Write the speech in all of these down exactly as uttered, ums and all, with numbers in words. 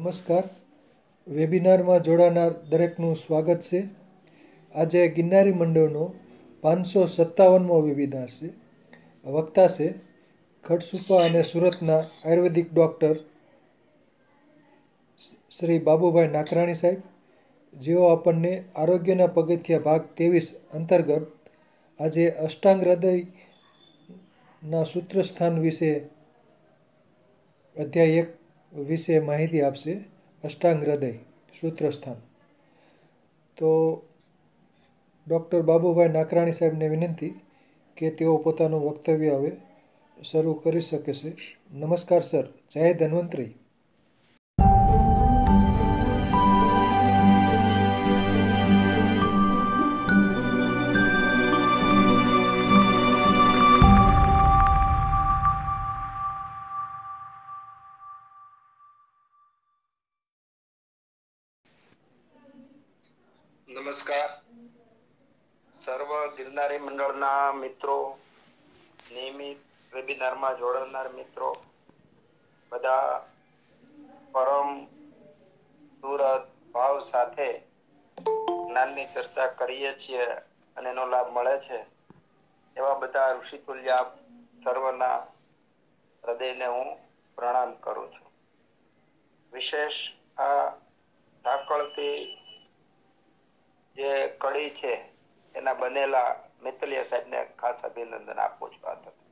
નમસ્કાર. વેબિનારમાં જોડાનાર દરેકનું સ્વાગત છે. આજે ગિરનારી મંડળનો પાંચસો સત્તાવનમો વેબિનાર છે. વક્તા છે ખડસુપા અને સુરતના આયુર્વેદિક ડૉક્ટર શ્રી બાબુભાઈ નાકરાણી સાહેબ, જેઓ આપણને આરોગ્યના પગથિયા ભાગ ત્રેવીસ અંતર્ગત આજે અષ્ટાંગ હૃદયના સૂત્રસ્થાન વિશે અધ્યાય એક વિશે માહિતી આપશે. અષ્ટાંગ હૃદય સૂત્રસ્થાન. તો ડૉક્ટર બાબુભાઈ નાકરાણી સાહેબને વિનંતી કે તેઓ પોતાનું વક્તવ્ય હવે શરૂ કરી શકે છે. નમસ્કાર સર. જય ધન્વંતરી. નમસ્કાર. સર્વ ગિરનારી મંડળના મિત્રો, નિયમિત વેબિનારમાં જોડાનાર મિત્રો, બધા પરમ સુરત ભાવ સાથે જ્ઞાનની ચર્ચા કરીએ છીએ અને એનો લાભ મળે છે એવા બધા ઋષિતુલ્ય સર્વના હૃદયને હું પ્રણામ કરું છું. વિશેષ આ ઢાકળથી જે કડી છે એના બનેલા મિત્તલિયા સાહેબને ખાસ અભિનંદન આપું છું. આ તકે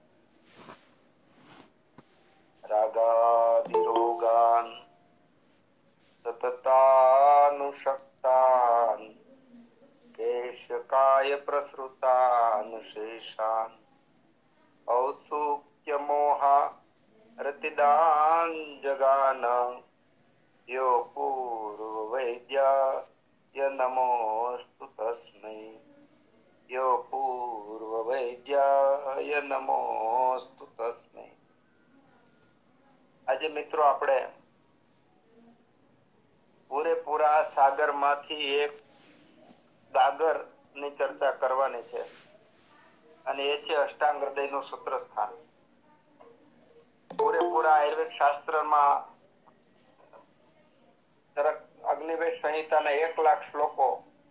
રાગાદિરોગાન સતતાનુશક્તાન કેશકાય પ્રસૃતાન શેષાન ઔત્સુક્ય મોહા રતિદાન જગાન યો પૂર્વ વૈદ્ય નમોસ્તુ તસ્મૈ યો પૂર્વ વૈદ્યાય નમોસ્તુ તસ્મૈ. આજે મિત્રો આપણે પૂરેપૂરા સાગર માંથી એક ગાગર ની ચર્ચા કરવાની છે અને એ છે અષ્ટાંગ હૃદય નું સૂત્ર સ્થાન. પૂરેપૂરા આયુર્વેદ શાસ્ત્રમાં અગ્નિવેદ સંહિતાના એક લાખ શ્લોકો,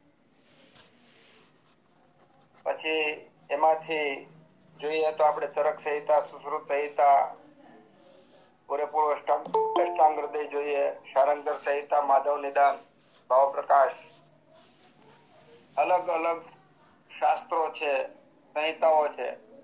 પછી એમાંથી જોઈએ તો આપણે ચરક સંહિતા, સુશ્રુત સંહિતા, પૂરેપૂર્વ અષ્ટાંગ અષ્ટાંગ હૃદય જોઈએ, શારંગધર સંહિતા, માધવ નિદાન, ભાવ પ્રકાશ, અલગ અલગ શાસ્ત્રો છે, સંહિતાઓ છે.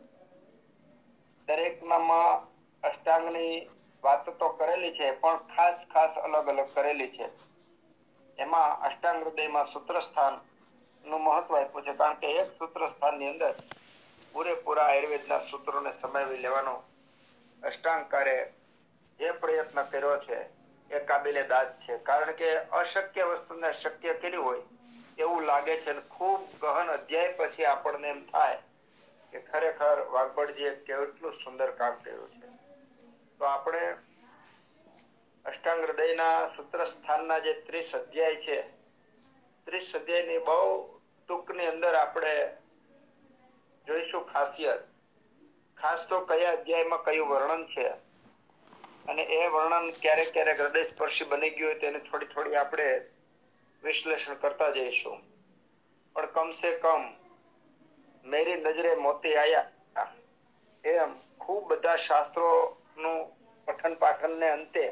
દરેકનામાં અષ્ટાંગની વાત તો કરેલી છે, પણ ખાસ ખાસ અલગ અલગ કરેલી છે. એમાં અષ્ટાંગ હૃદયમાં સૂત્રસ્થાન નું મહત્વ આપ્યું છે, કારણ કે એક સૂત્રસ્થાન ની અંદર પૂરેપૂરા આયુર્વેદના સૂત્રોને સમાવી લેવાનો અષ્ટાંગકારે જે પ્રયત્ન કર્યો છે એ કાબિલે દાદ છે. કારણ કે અશક્ય વસ્તુને શક્ય કર્યું હોય એવું લાગે છે. ખૂબ ગહન અધ્યાય પછી આપણને એમ થાય કે ખરેખર વાઘબળજીએ કેટલું સુંદર કામ કર્યું છે. તો આપણે અષ્ટાંગ હૃદયના સૂત્ર સ્થાનના જે ત્રીસ અધ્યાય છે, ત્રીસ અધ્યાયની બહુ ટૂંકની અંદર આપણે જોઈશું ખાસિયત. ખાસ તો કયા અધ્યાયમાં કયું વર્ણન છે અને એ વર્ણન ક્યારેક ક્યારેક હૃદય સ્પર્શી બની ગયું હોય તેને થોડી થોડી આપણે વિશ્લેષણ કરતા જઈશું. પણ કમસે કમ મેરી નજરે મોતી આયા એમ ખૂબ બધા શાસ્ત્રોનું પઠન પાઠનને અંતે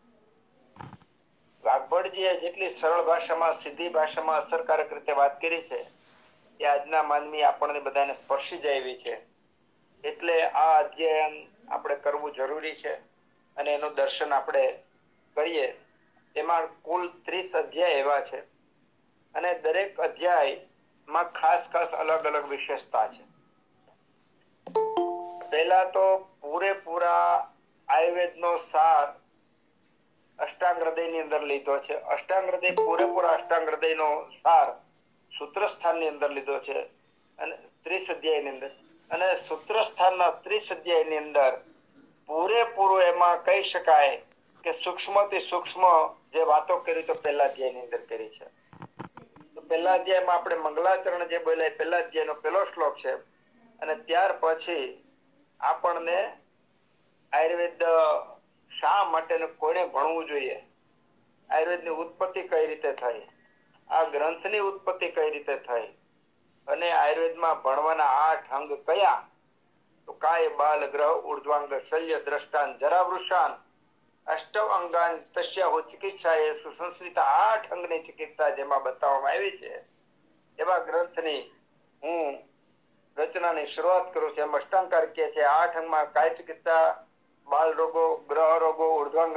વાઘબળજીએ જેટલી સરળ ભાષામાં, સીધી ભાષામાં અસરકારક રીતે વાત કરી છે એ આજના માનવી આપણને બધાને સ્પર્શી જાય એવી છે. એટલે આ અધ્યયન આપણે કરવું જરૂરી છે અને એનું દર્શન આપણે કરીએ. એમાં કુલ ત્રીસ અધ્યાય એવા છે અને દરેક અધ્યાયમાં ખાસ ખાસ અલગ અલગ વિશેષતા છે. પહેલા તો પૂરેપૂરા આયુર્વેદનો સાર અષ્ટાંગ હૃદયની અંદર લીધો છે. અષ્ટાંગ હૃદય પૂરેપૂરા અષ્ટાંગ હૃદયનો સાર સૂત્રસ્થાનની અંદર લીધો છે અને ત્રીસ અધ્યાયની અંદર, અને સૂત્રસ્થાનના ત્રીસ અધ્યાયની અંદર પૂરેપૂરું એમાં કહી શકાય કે સૂક્ષ્મથી સૂક્ષ્મ જે વાતો કરી તો પહેલા અધ્યાયની અંદર કરી છે. તો પહેલા અધ્યાયમાં આપણે મંગલાચરણ જે બોલ્યા પહેલા અધ્યાયનો પહેલો શ્લોક છે અને ત્યાર પછી આપણને આયુર્વેદ શા માટે કોને ભણવું જોઈએ આયુર્વેદની ઉત્પત્તિ કઈ રીતે થઈ, આ ગ્રંથની ઉત્પત્તિ કઈ રીતે થઈ, અને આયુર્વેદમાં ભણવાના આઠ અંગ કયા, તો કાય બાલ ગ્રહ ઉર્ધ્વાંગ શલ્ય દ્રષ્ટાન જરા વૃષાન અષ્ટવ અંગાન તસ્યાહુ ચિકિત્સા એ સુસંસ્કૃત આઠ અંગની ચિકિત્સા જેમાં બતાવવામાં આવી છે એવા ગ્રંથની હું રચનાની શરૂઆત કરું છું. એમ અષ્ટાંકાર કે છે આઠ અંગમાં કાય ચિકિત્સા, બાલ રોગો, ગ્રહ રોગો, ઉર્ધ્વાંગ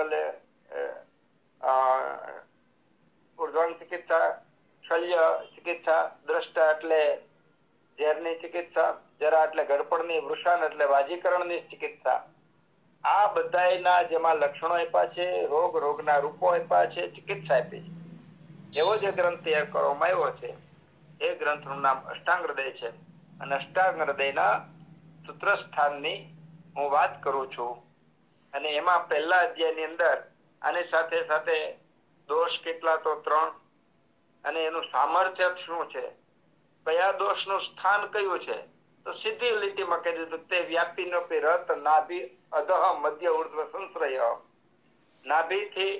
ઉર્ધ્વાંગ ચિકિત્સા, શલ્ય ચિકિત્સા, દ્રષ્ટા એટલે ઝેરની ચિકિત્સા, જરા એટલે ગડપણની, વૃષાન એટલે વાજીકરણની ચિકિત્સા. આ બધાના જેમાં લક્ષણો આપ્યા છે, રોગ રોગના રૂપો આપ્યા છે, ચિકિત્સા આપી છે, એવો જે ગ્રંથ તૈયાર કરવામાં આવ્યો છે એ ગ્રંથનું નામ અષ્ટાંગ હૃદય છે. અને અષ્ટાંગ હૃદયના સૂત્રસ્થાનની હું વાત કરું છું. અને એમાં પહેલા અધ્યાયની અંદર આની સાથે સાથે દોષ કેટલા, તો ત્રણ, અને એનું સામર્થ્ય શું છે, કયા દોષનું સ્થાન કયું છે, તો સીધી લીટીમાં કહી દીધું તે વ્યાપી નો રત નાભી અધઃ મધ્ય ઉર્ધ્વ સંશ્રય. નાભીથી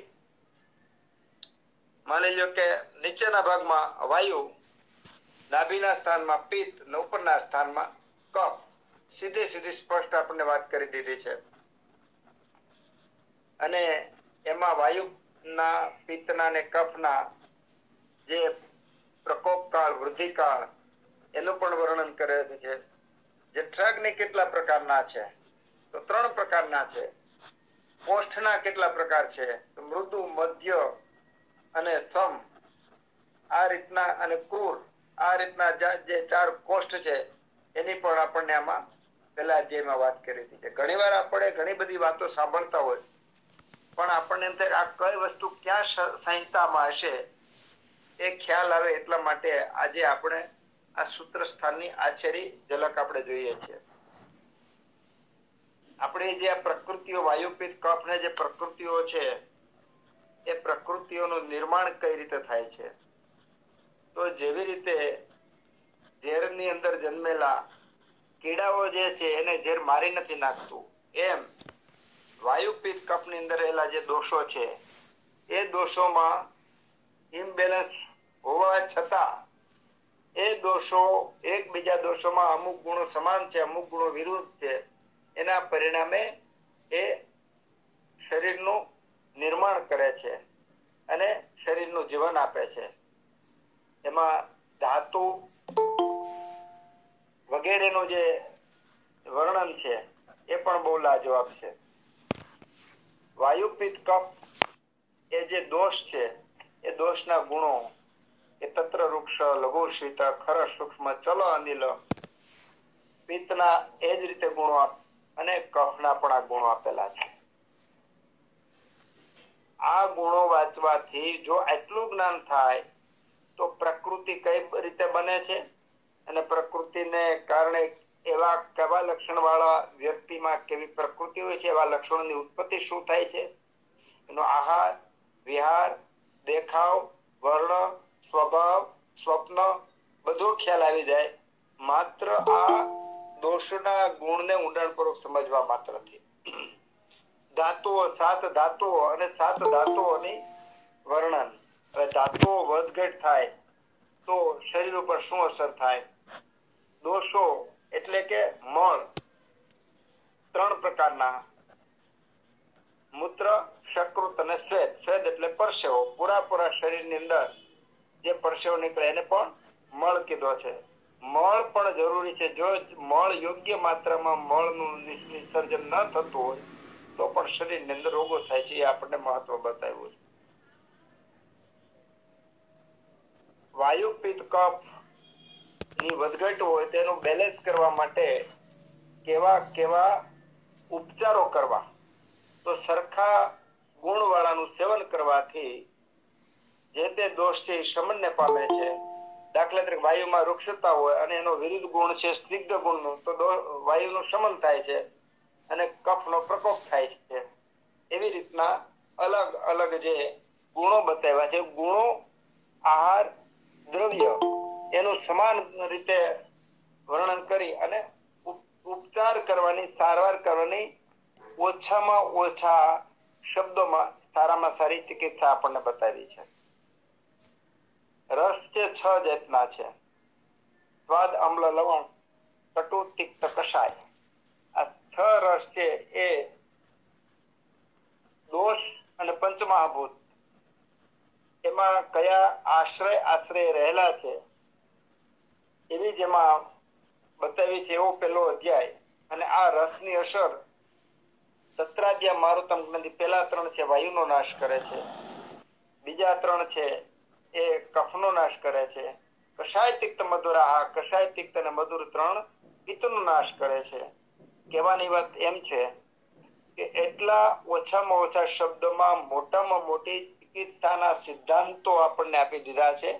માની લો કે નીચેના ભાગમાં વાયુ, નાભીના સ્થાનમાં પિત્ત, ને ઉપરના સ્થાનમાં કફ. સીધી સીધી સ્પષ્ટ આપણને વાત કરી દીધી છે. અને એમાં વાયુના, પિત્તના ને કફના જે પ્રકોપ કાળ, વૃદ્ધિ કાળ એનું પણ વર્ણન કરેલું છે. જઠરાગ્નિ કેટલા પ્રકારના છે, તો ત્રણ પ્રકારના છે. કોષ્ઠના કેટલા પ્રકાર છે, તો મૃદુ, મધ્ય અને સમ. આ રીતના, અને ક્રૂર, આ રીતના જે ચાર કોષ્ઠ છે એની પણ આપણને આમાં પેલા અધ્યાયમાં વાત કરી હતી. ઘણી વાર આપણે ઘણી બધી વાતો સાંભળતા હોય પણ આપણને એમ થાય આ કઈ વસ્તુ ક્યાં સંહિતામાં હશે એ ખ્યાલ આવે એટલા માટે આજે આપણે આ સૂત્ર સ્થાનની આછેરી ઝલક આપણે જોઈએ છીએ. આપણે જે આ પ્રકૃતિઓ, વાયુપિત્ત કફ ને જે પ્રકૃતિઓ છે એ પ્રકૃતિઓનું નિર્માણ કઈ રીતે થાય છે, તો જેવી રીતે ઝેરની અંદર જન્મેલા કીડાઓ જે છે એને ઝેર મારી નથી નાખતું, એમ વાયુપિત્ત કફ ની અંદર રહેલા જે દોષો છે એ દોષોમાં ઇમ્બેલેન્સ હોવા છતાં એ દોષો એકબીજા દોષોમાં અમુક ગુણો સમાન છે, અમુક ગુણો વિરુદ્ધ છે. એના પરિણામે એ શરીરનું નિર્માણ કરે છે અને શરીરનું જીવન આપે છે. એમાં ધાતુ વગેરેનું જે વર્ણન છે એ પણ બહુ લાજવાબ છે. વાયુપિત્ત કફ એ જે દોષ છે એ દોષના ગુણો એ તત્ર વૃક્ષ, લઘુ શીત, ખર સૂક્ષ્મ, ચલો અનિલ, પિત્તના એ જ રીતે ગુણો અને કફના પણ આ ગુણો આપેલા છે. આ ગુણો વાંચવાથી જો આટલું જ્ઞાન થાય તો પ્રકૃતિ કઈ રીતે બને છે અને પ્રકૃતિને કારણે એવા કેવા લક્ષણ વાળા વ્યક્તિમાં કેવી પ્રકૃતિ હોય છે, એવા લક્ષણોની ઉત્પત્તિ શું થાય છે, એનો આહાર, વિહાર, દેખાવ, વર્ણ, સ્વભાવ, સ્વપ્ન બધો ખ્યાલ આવી જાય માત્ર આ દોષના ગુણને ઊંડાણપૂર્વક સમજવા માત્રથી. ધાતુઓ, સાત ધાતુઓ અને સાત ધાતુઓની વર્ણન. હવે ધાતુઓ વધઘટ થાય તો શરીર ઉપર શું અસર થાય. દોષો એટલે કે મળ ત્રણ પ્રકારના, મૂત્ર, શકૃત અને શ્વેત. શ્વેત એટલે પરસેવો, પૂરા પૂરા શરીરની અંદર જે પરસેવો નીકળે એને પણ મળ કીધો છે. મળ પણ જરૂરી છે. જો મળ યોગ્ય માત્રામાં મળનું વિસર્જન ન થતું હોય તો પણ શરીરની અંદર રોગો થાય છે. એ આપણને મહત્વ બતાવ્યું છે. વાયુપિત્ત કફ ની વધઘટ હોય તેનું બેલેન્સ કરવા માટે કેવા કેવા ઉપચારો કરવા, તો સરખા ગુણ વાળાનું સેવન કરવાથી જે તે દોષ છે એ શમનને પામે છે. દાખલા તરીકે વાયુમાં વૃક્ષતા હોય અને એનો વિરુદ્ધ ગુણ છે સ્નિગ્ધ ગુણનો, તો વાયુનું શમન થાય છે અને કફનો પ્રકોપ થાય છે. એવી રીતના અલગ અલગ જે ગુણો બતાવ્યા છે, ગુણો, આહાર, દ્રવ્ય એનું સમાન રીતે વર્ણન કરી અને ઉપચાર કરવાની, સારવાર કરવાની ઓછામાં ઓછા શબ્દોમાં સારામાં સારી ચિકિત્સા આપણને બતાવી છે. રસ જે છ જાતના છે: સ્વાદ, અમ્લ, લવણ, કટુ, તિક્ત, કષાય. આ છ રસ છે એ દોષ અને પંચમહાભૂત એમાં કયા આશ્રય આશ્રય રહેલા છે એવી જેમાં બતાવી છે એવો પેલો અધ્યાય. અને આ રસની અસર સત્રાજ્ય મારુતમ ગ્રંથિ પેલા ત્રણ છે વાયુનો નાશ કરે છે, બીજા ત્રણ છે એ કફનો નાશ કરે છે, કષાય તિક્ત મધુર, આ કષાય તિક્ત અને મધુર ત્રણ પિત્તનો નાશ કરે છે. કહેવાની વાત એમ છે કે એટલા ઓછામાં ઓછા શબ્દોમાં મોટામાં મોટી ચિકિત્સાના સિદ્ધાંતો આપણને આપી દીધા છે.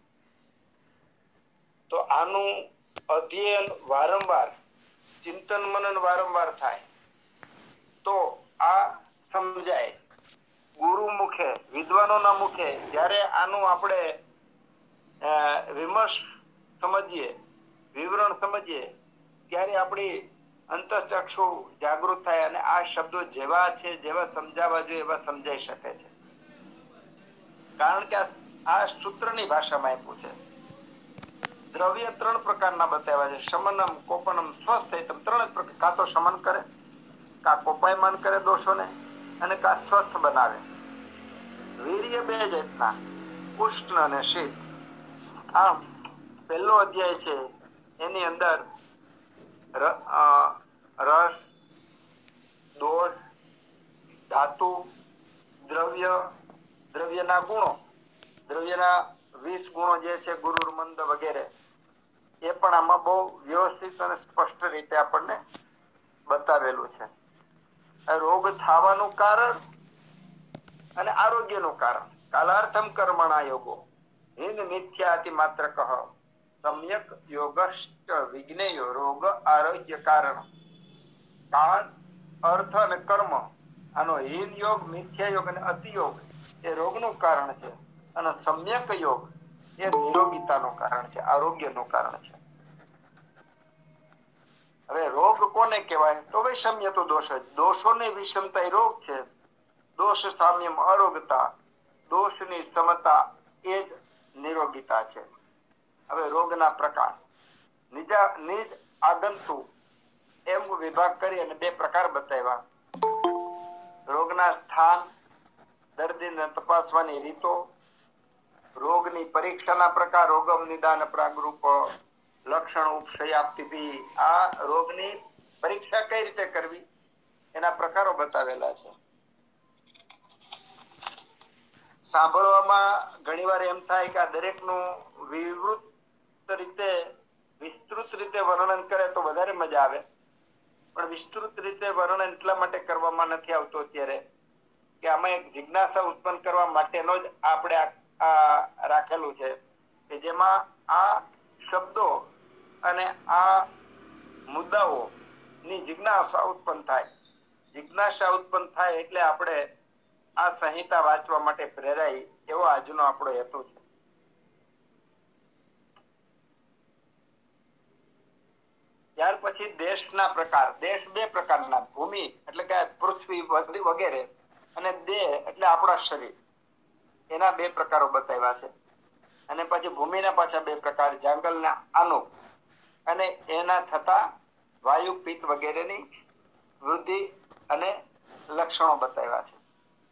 તો આનું અધ્યયન વારંવાર, ચિંતન મનન વારંવાર થાય તો આ સમજાય. ગુરુ મુખે, વિદ્વાનોના મુખે જ્યારે આનું આપણે વિમર્શ સમજીએ, વિવરણ સમજીએ, ત્યારે આપણી અંતઃચક્ષુ જાગૃત થાય અને આ શબ્દો જેવા છે જેવા સમજાવવા જોઈએ એવા સમજાઈ શકે છે. કારણ કે આ સૂત્રની ભાષામાં આપ્યું છે. દ્રવ્ય ત્રણ પ્રકારના બતાવ્યા છે: શમનમ, કોપનમ, સ્વસ્થિતમ. ત્રણ જ પ્રકાર, કાં તો શમન કરે, કા કોપાયમાન કરે દોષોને, અને કા સ્વસ્થ બનાવે. વીર્ય બે જાતના: ઉષ્ણ અને શીત. આમ પહેલો અધ્યાય છે એની અંદર રસ, દોષ, ધાતુ, દ્રવ્ય, દ્રવ્યના ગુણો, દ્રવ્યના વીસ ગુણો જે છે ગુરુર મંદ વગેરે, એ પણ આમાં બહુ વ્યવસ્થિત અને સ્પષ્ટ રીતે આપણને બતાવેલું છે. રોગ થવાનું કારણ અને આરોગ્યનું કારણ. કાલાર્થમ કર્મણા યોગો હિન મિથ્યાતિ માત્ર કહઃ સમ્યક યોગશ્ચ વિજ્ઞેયો રોગ આરોગ્ય કારણ. કાળ, અર્થ અને કર્મ, આનો હિન યોગ, મિથ્યા યોગ અને અતિયોગ એ રોગનું કારણ છે. અને સમ્યક યોગ એ નિરોગીતાનું કારણ છે, આરોગ્યનું કારણ છે. હવે રોગ કોને કહેવાય? તો વૈષમ્ય તો દોષ જ. દોષોની વિષમતા એ રોગ છે. દોષ સામ્યમ અરોગતા, દોષની સમતા એ જ નિરોગીતા છે. હવે રોગના પ્રકાર. નિજા નિજ આગંતુ એમ વિભાગ કરી અને બે પ્રકાર બતાવ્યા. રોગના સ્થાન, દર્દીને તપાસવાની રીતો, રોગની પરીક્ષાના પ્રકાર, રોગમ નિદાન પ્રાગરૂપ, લક્ષણ ઉપશયાપ્તિભી. આ રોગની પરીક્ષા કઈ રીતે કરવી એના પ્રકારો બતાવેલા છે. સાંભળવામાં ઘણીવાર એમ થાય કે આ દરેકનું વિવૃત રીતે, વિસ્તૃત રીતે વર્ણન કરે તો વધારે મજા આવે. પણ વિસ્તૃત રીતે વર્ણન એટલા માટે કરવામાં નથી આવતો અત્યારે કે આમાં એક જિજ્ઞાસા ઉત્પન્ન કરવા માટેનો જ આપણે આ રાખેલું છે કે જેમાં આ શબ્દો અને આ મુદ્દાઓ ની જિજ્ઞાસા ઉત્પન્ન થાય. જિજ્ઞાસા ઉત્પન્ન થાય એટલે આપણે આ સંહિતા વાંચવા માટે પ્રેરાય, એવો આજનો આપણો હેતુ છે. ત્યાર પછી દેશના પ્રકાર. દેશ બે પ્રકારના: ભૂમિ એટલે કે પૃથ્વી વગેરે, અને દેહ એટલે આપણા શરીર. એના બે પ્રકારો બતાવ્યા છે. અને પછી ભૂમિના પાછા બે પ્રકાર: જંગલના આનો અને એના થતા વાયુ, પિત્ત વગેરેની વૃદ્ધિ અને લક્ષણો બતાવ્યા છે.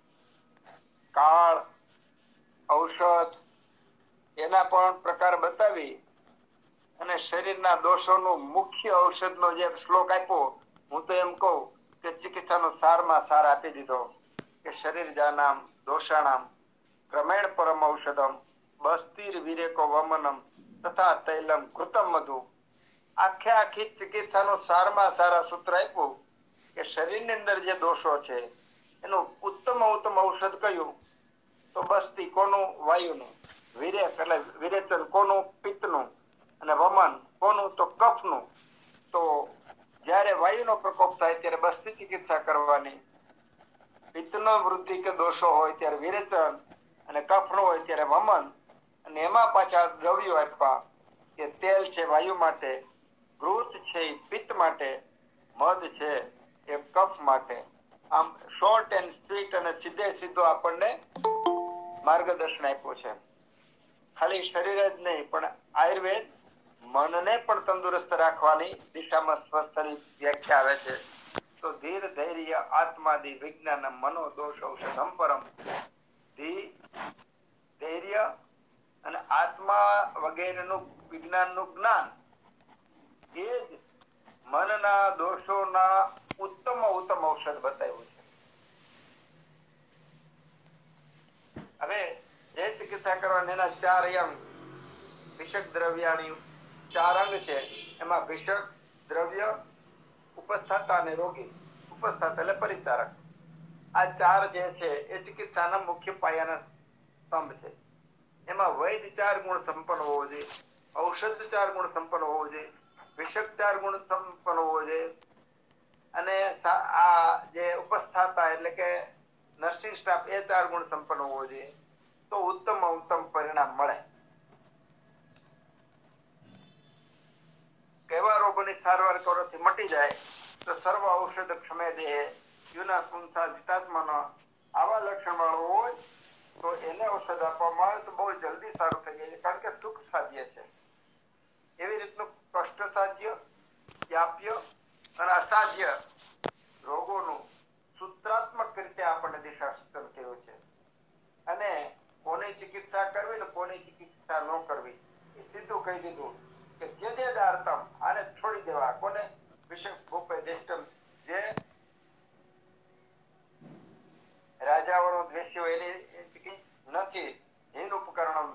કાળ, ઔષધ એના પણ પ્રકાર બતાવી અને શરીરના દોષોનું મુખ્ય ઔષધનો જે શ્લોક આપ્યો, હું તો એમ કહું કે ચિકિત્સાનો સારમાં સાર આપી દીધો કે શરીર જાનામ દોષાણામ ક્રમેણ પરમ ઔષધમ બસ્તીર વિરેકો વમનમ તથા તૈલમ કૃતમ મધુ. આખે આખી ચિકિત્સાનો સારમાં સારા સૂત્ર આપ્યું કે શરીરની અંદર જે દોષો છે એનું ઉત્તમ ઉત્તમ ઔષધ કયું? તો બસ્તી કોનું? વાયુનું. વિરેક એટલે વિરેચન કોનું? પિત્તનું. અને વમન કોનું? તો કફનું. તો જ્યારે વાયુનો પ્રકોપ થાય ત્યારે બસ્તી ચિકિત્સા કરવાની, પિત્તનો વૃદ્ધિ કે દોષો હોય ત્યારે વિરેચન, અને કફનો હોય ત્યારે વમન. અને એમાં પાછા દ્રવ્યો આપ્યા કે તેલ છે વાયુ માટે, ઘૃત છે એ પિત્ત માટે, મધ છે એ કફ માટે, આમ શોર્ટ એન્ડ સ્વીટ અને સીધે સીધો આપણને માર્ગદર્શન આપ્યું છે. ખાલી શરીર જ નહીં પણ આયુર્વેદ મનને પણ તંદુરસ્ત રાખવાની દિશામાં સ્વસ્થની વ્યાખ્યા આવે છે. તો ધીર ધૈર્ય આત્માદિ વિજ્ઞાન મનો દોષ ઔષધમ પરમ. ધી ધૈર્ય અને આત્મા વગેરેનું વિજ્ઞાનનું જ્ઞાન એ જ મનના દોષોના ઉત્તમ ઉત્તમ ઔષધ બતાવ્યું છે. હવે જે ચિકિત્સા કરવાના એના ચાર અંગ વિષક દ્રવ્યાણી ચાર અંગ છે. એમાં વિષક દ્રવ્ય, ઉપસ્થાતા અને રોગી. ઉપસ્થાતા એટલે પરિચારક. આ ચાર જે છે એ ચિકિત્સાના મુખ્ય પાયાના સ્તંભ છે. એમાં વૈદ ચાર ગુણ સંપન્ન હોવો જોઈએ, ઔષધ ચાર ગુણ સંપન્ન હોવો જોઈએ, વિષક ચાર ગુણ સંપન્ન હોવો જોઈએ અને આ જે ઉપસ્થાતા એટલે કે નર્સિંગ સ્ટાફ એ ચાર ગુણ સંપન્ન હોવો જોઈએ. તો ઉત્તમ ઉત્તમ પરિણામ મળે. કેવા રોગોની સારવાર કરવાથી મટી જાય તો સર્વ ઔષધ ક્ષમે દેહે યુના પુંસા જીતાત્માનો આવા લક્ષણ વાળો હોય તો એને ઔષધ આપવામાં આવે તો બહુ જલ્દી સારું થઈ જાય છે. કારણ કે સુખ સાધ્ય છે. એવી રીતનું કષ્ટ સાધ્ય, વ્યાપ્ય અને અસાધ્ય રોગોનું સૂત્રાત્મક રીતે આપણને દિશાસૂચન કર્યું છે. અને કોની ચિકિત્સા કરવી ને કોની ચિકિત્સા ન કરવી એ સીધું કહી દીધું કે જે જે દાર્તમ આને છોડી દેવા. કોને? વિષય ભૂપે દેષ્ટમ, જે રાજાઓનો દ્વેષ્યો એની નથી. હીન ઉપકરણમ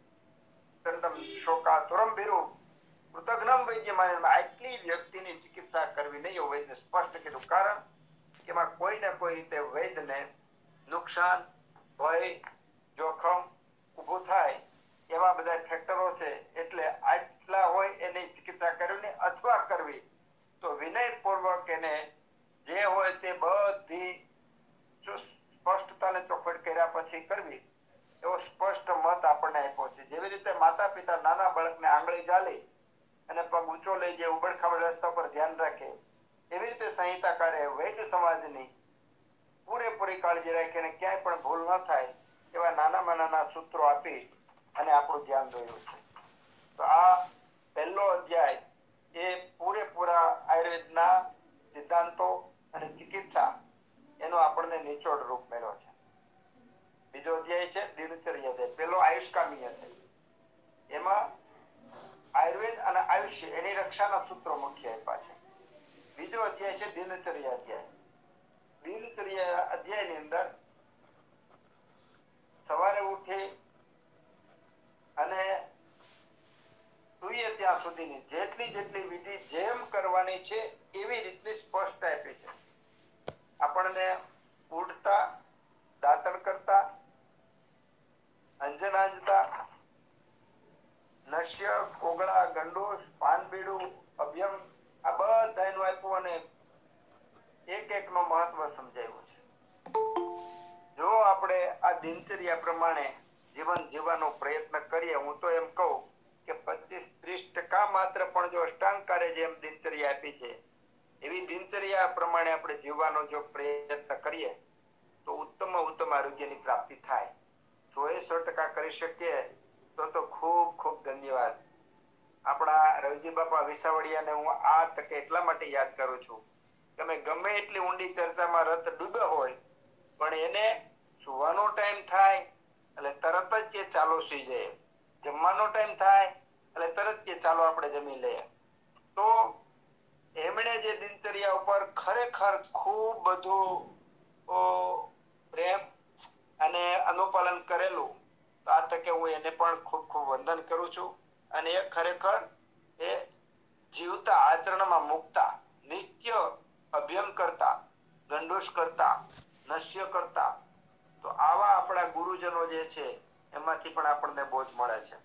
શોકા તુરમ ભીરુ કૃતજ્ઞમ વૈદ્ય માને. આટલી વ્યક્તિની ચિકિત્સા કરવી નહીં એવું વૈદ્ય સ્પષ્ટ કીધું. કારણ કે એમાં કોઈ ને કોઈ રીતે વૈદ્યને નુકસાન, ભય, જોખમ ઉભું થાય એવા બધા ફેક્ટરો છે. એટલે આટલા હોય એની ચિકિત્સા કરવી અથવા કરવી તો વિનયપૂર્વક એને જે હોય તે બધી સ્પષ્ટતાને ચોખવટ કર્યા પછી કરવી એવો સ્પષ્ટ મત આપણને આપ્યો છે. જેવી રીતે માતા પિતા નાના બાળકને આંગળી ચાલી અને પગ ઊંચો લઈ જાય, ઉબડ ખાબડ રસ્તા પર ધ્યાન રાખે, એવી રીતે સંહિતાકારે વૈદ્ય સમાજની પૂરેપૂરી કાળજી રાખીને ક્યાંય પણ ભૂલ ન થાય એવા નાનામાં નાના સૂત્રો આપી અને આપણું ધ્યાન દોર્યું છે. તો આ પહેલો અધ્યાય એ પૂરેપૂરા આયુર્વેદના સિદ્ધાંતો અને ચિકિત્સા એનો આપણને નિચોડ રૂપ મળ્યો છે. બીજો અધ્યાય છે દિનચર્યા અધ્યાય. પેલો આયુષ્કામીય છે. એમાં આયુર્વેદ અને આયુષ્ય એની રક્ષાના સૂત્રો મુખ્ય આપ્યા છે. બીજો અધ્યાય છે દિનચર્યા અધ્યાય. દિનચર્યા અધ્યાયની અંદર સવારે ઉઠી અને સુઈએ ત્યાં સુધીની જેટલી જેટલી વિધિ જેમ કરવાની છે એવી રીતની સ્પષ્ટ આપી છે. આપણને ઉઠતા, દાંતણ કરતા, અંજન આંજતા, નશ્ય, કોગળા, ગંડોશ, પાનબીડું, અભ્યંગ આ બધા એનું આપ્યું અને એક એક નો મહત્વ સમજાવ્યું છે. જો આપણે આ દિનચર્યા પ્રમાણે જીવન જીવવાનો પ્રયત્ન કરીએ, હું તો એમ કહું કે પચીસ ત્રીસ ટકા માત્ર પણ જો અષ્ટાંગ જેમ દિનચર્યા આપી છે એવી દિનચર્યા પ્રમાણે આપણે જીવવાનો જો પ્રયત્ન કરીએ તો ઉત્તમ ઉત્તમ આરોગ્યની પ્રાપ્તિ થાય. સો એ સો ટકા કરી શકીએ તો તો ખૂબ ખૂબ ધન્યવાદ. આપણા રવજી બાપા વિસાવડિયાને હું આ તકે એટલા માટે યાદ કરું છું કે અમે ગમે એટલી ઊંડી ચર્ચામાં રત ડૂબ્યો હોય પણ એને સુવાનો ટાઈમ થાય એટલે તરત જ એ ચાલો સુઈ જાય. જમવાનો ટાઈમ થાય એટલે તરત કે ચાલો આપણે જમી લઈએ. તો એમણે જે દિનચર્યા ઉપર ખરેખર ખૂબ બધું પ્રેમ અને અનુપાલન કરેલું, તો આ તકે હું એને પણ ખૂબ ખૂબ વંદન કરું છું. અને એ ખરેખર એ જીવતા આચરણમાં મૂકતા, નિત્ય અભ્યંગ કરતા, દંડોશ કરતા, નશ્ય કરતા, તો આવા આપણા ગુરુજનો જે છે એમાંથી પણ આપણને બહુ જ મળે છે.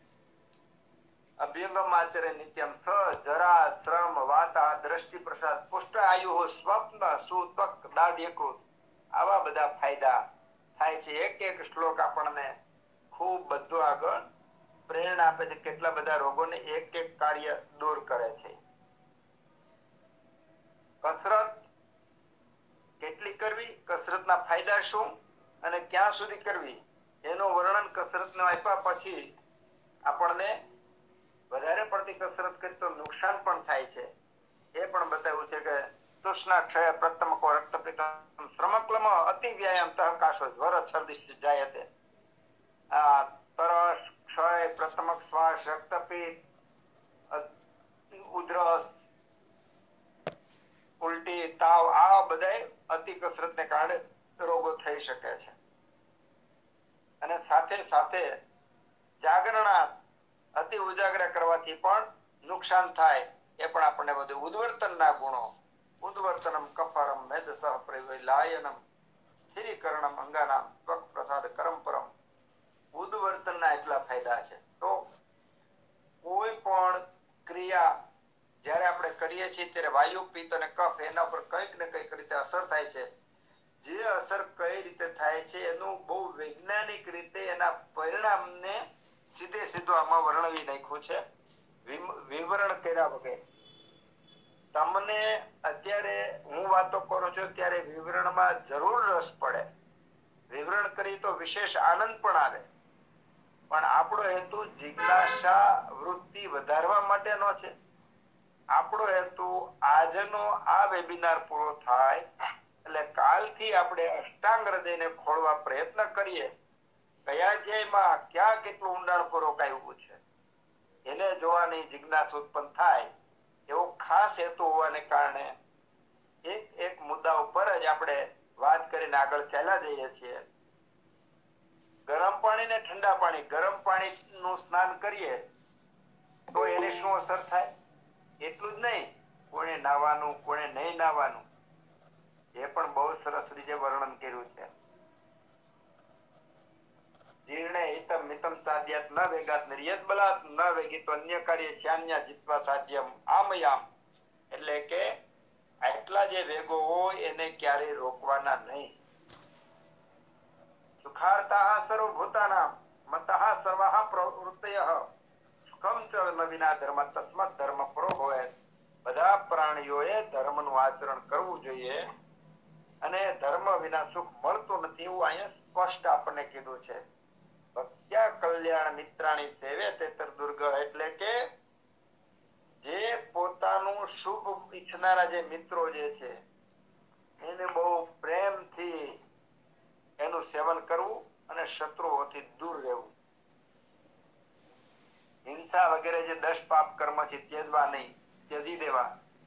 અભ્યંગમ આચરે નિત્યમ સ જરા શ્રમ વાતા દ્રષ્ટિ પ્રસાદ પુષ્ટ આયુ સ્વપ્ન સુતક દાઢ્યકૃત આવા બધા ફાયદા થાય છે. એક એક શ્લોક આપણને ખૂબ બધું આગળ પ્રેરણા આપે છે. કેટલા બધા રોગોને એક એક કાર્ય દૂર કરે છે. કસરત કેટલી કરવી, કસરતના ફાયદા શું અને ક્યાં સુધી કરવી એનું વર્ણન કસરતનું આપ્યા પછી આપણને વધારે પડતી કસરત કરી તો નુકસાન પણ થાય છે એ પણ બતાવ્યું છે કે તૃષ્ણા ક્ષય પ્રતમકો રક્તપિત શ્રમક્લમ અતિ વ્યાયામ તહ કાશો જ્વર છર્દિશ જાય તે આ તરસ ક્ષય પ્રથમક શ્વાસ રક્તપિત ઉધરસ ઉલટી તાવ આ બધા અતિ કસરતને કારણે રોગો થઈ શકે છે અને સાથે સાથે જાગરણા અતિ ઉજાગરા કરવાથી પણ નુકસાન થાય એ પણ આપણને બધું ઉદ્વર્તનના ગુણો ઉદ્વર્તનમ કફરમ મેદસહ પ્રવિલાયનમ સ્થિરીકરણમ અંગાનામ ત્વક પ્રસાદ કરમ પરમ ઉદ્વર્તનના એટલા ફાયદા છે તો કોઈ પણ ક્રિયા જ્યારે આપણે કરીએ છીએ ત્યારે વાયુ પિત્ત અને કફ એના પર કંઈક ને કંઈક રીતે અસર થાય છે જે અસર કઈ રીતે થાય છે એનું બહુ વૈજ્ઞાનિક રીતે એના પરિણામને સીધે સીધું આમાં વર્ણવી નાખ્યું છે વિવરણ કર્યા વગર તમને અત્યારે હું વાતો કરું છું ત્યારે વિવરણમાં જરૂર રસ પડે વિવરણ કરી તો વિશેષ આનંદ પણ આવે પણ આપણો હેતુ જિજ્ઞાસા વૃત્તિ વધારવા માટેનો છે આપણો હેતુ આજનો આ વેબિનાર પૂરો થાય એટલે કાલથી આપણે અષ્ટાંગ હૃદયને ખોળવા પ્રયત્ન કરીએ કયા ધ્યેયમાં ક્યાં કેટલું ઊંડાણપૂર્વક આવ્યું છે એને જોવાની જિજ્ઞાસા ઉત્પન્ન થાય એવો ખાસ હેતુ હોવાને કારણે એક એક મુદ્દા ઉપર જ આપણે વાત કરીને આગળ ચાલ્યા જઈએ છીએ ગરમ પાણી ને ઠંડા પાણી ગરમ પાણી નું સ્નાન કરીએ તો એને શું અસર થાય એટલું જ નહીં કોને નાવાનું કોને નહીં નાવાનું એ પણ બહુ સરસ રીતે વર્ણન કર્યું છે જીર્ણે હિતમ મિતમ સાધ્યાત ન વેગાત નિર્યત બલાત ન વેગી તો અન્ય કાર્ય ચાન્યા જીતવા સાધ્યમ આમયામ એટલે કે આટલા જે વેગો હોય એને ક્યારેય રોકવાના નહીં સુખાર્તાઃ સર્વભૂતાનાં મતઃ સર્વાઃ પ્રવૃત્તયઃ સુખમ ચ ન વિના ધર્મ તસ્માત ધર્મ પરો ભવેત બધા પ્રાણીઓએ ધર્મનું આચરણ કરવું જોઈએ અને ધર્મ વિના સુખ મળતું નથી એવું અહીંયા સ્પષ્ટ આપણને કીધું છે ભક્ત્યા કલ્યાણ મિત્રાણી સેવે તેતર દુર્ગ એટલે કે જે પોતાનું શુભ ઈચ્છનારા જે મિત્રો જે છે એને બહુ પ્રેમથી એનું સેવન કરવું અને શત્રુઓથી દૂર રહેવું હિંસા વગેરે જે દસ પાપ કર્મ છે ત્યજવા નહીં ત્યજી દેવા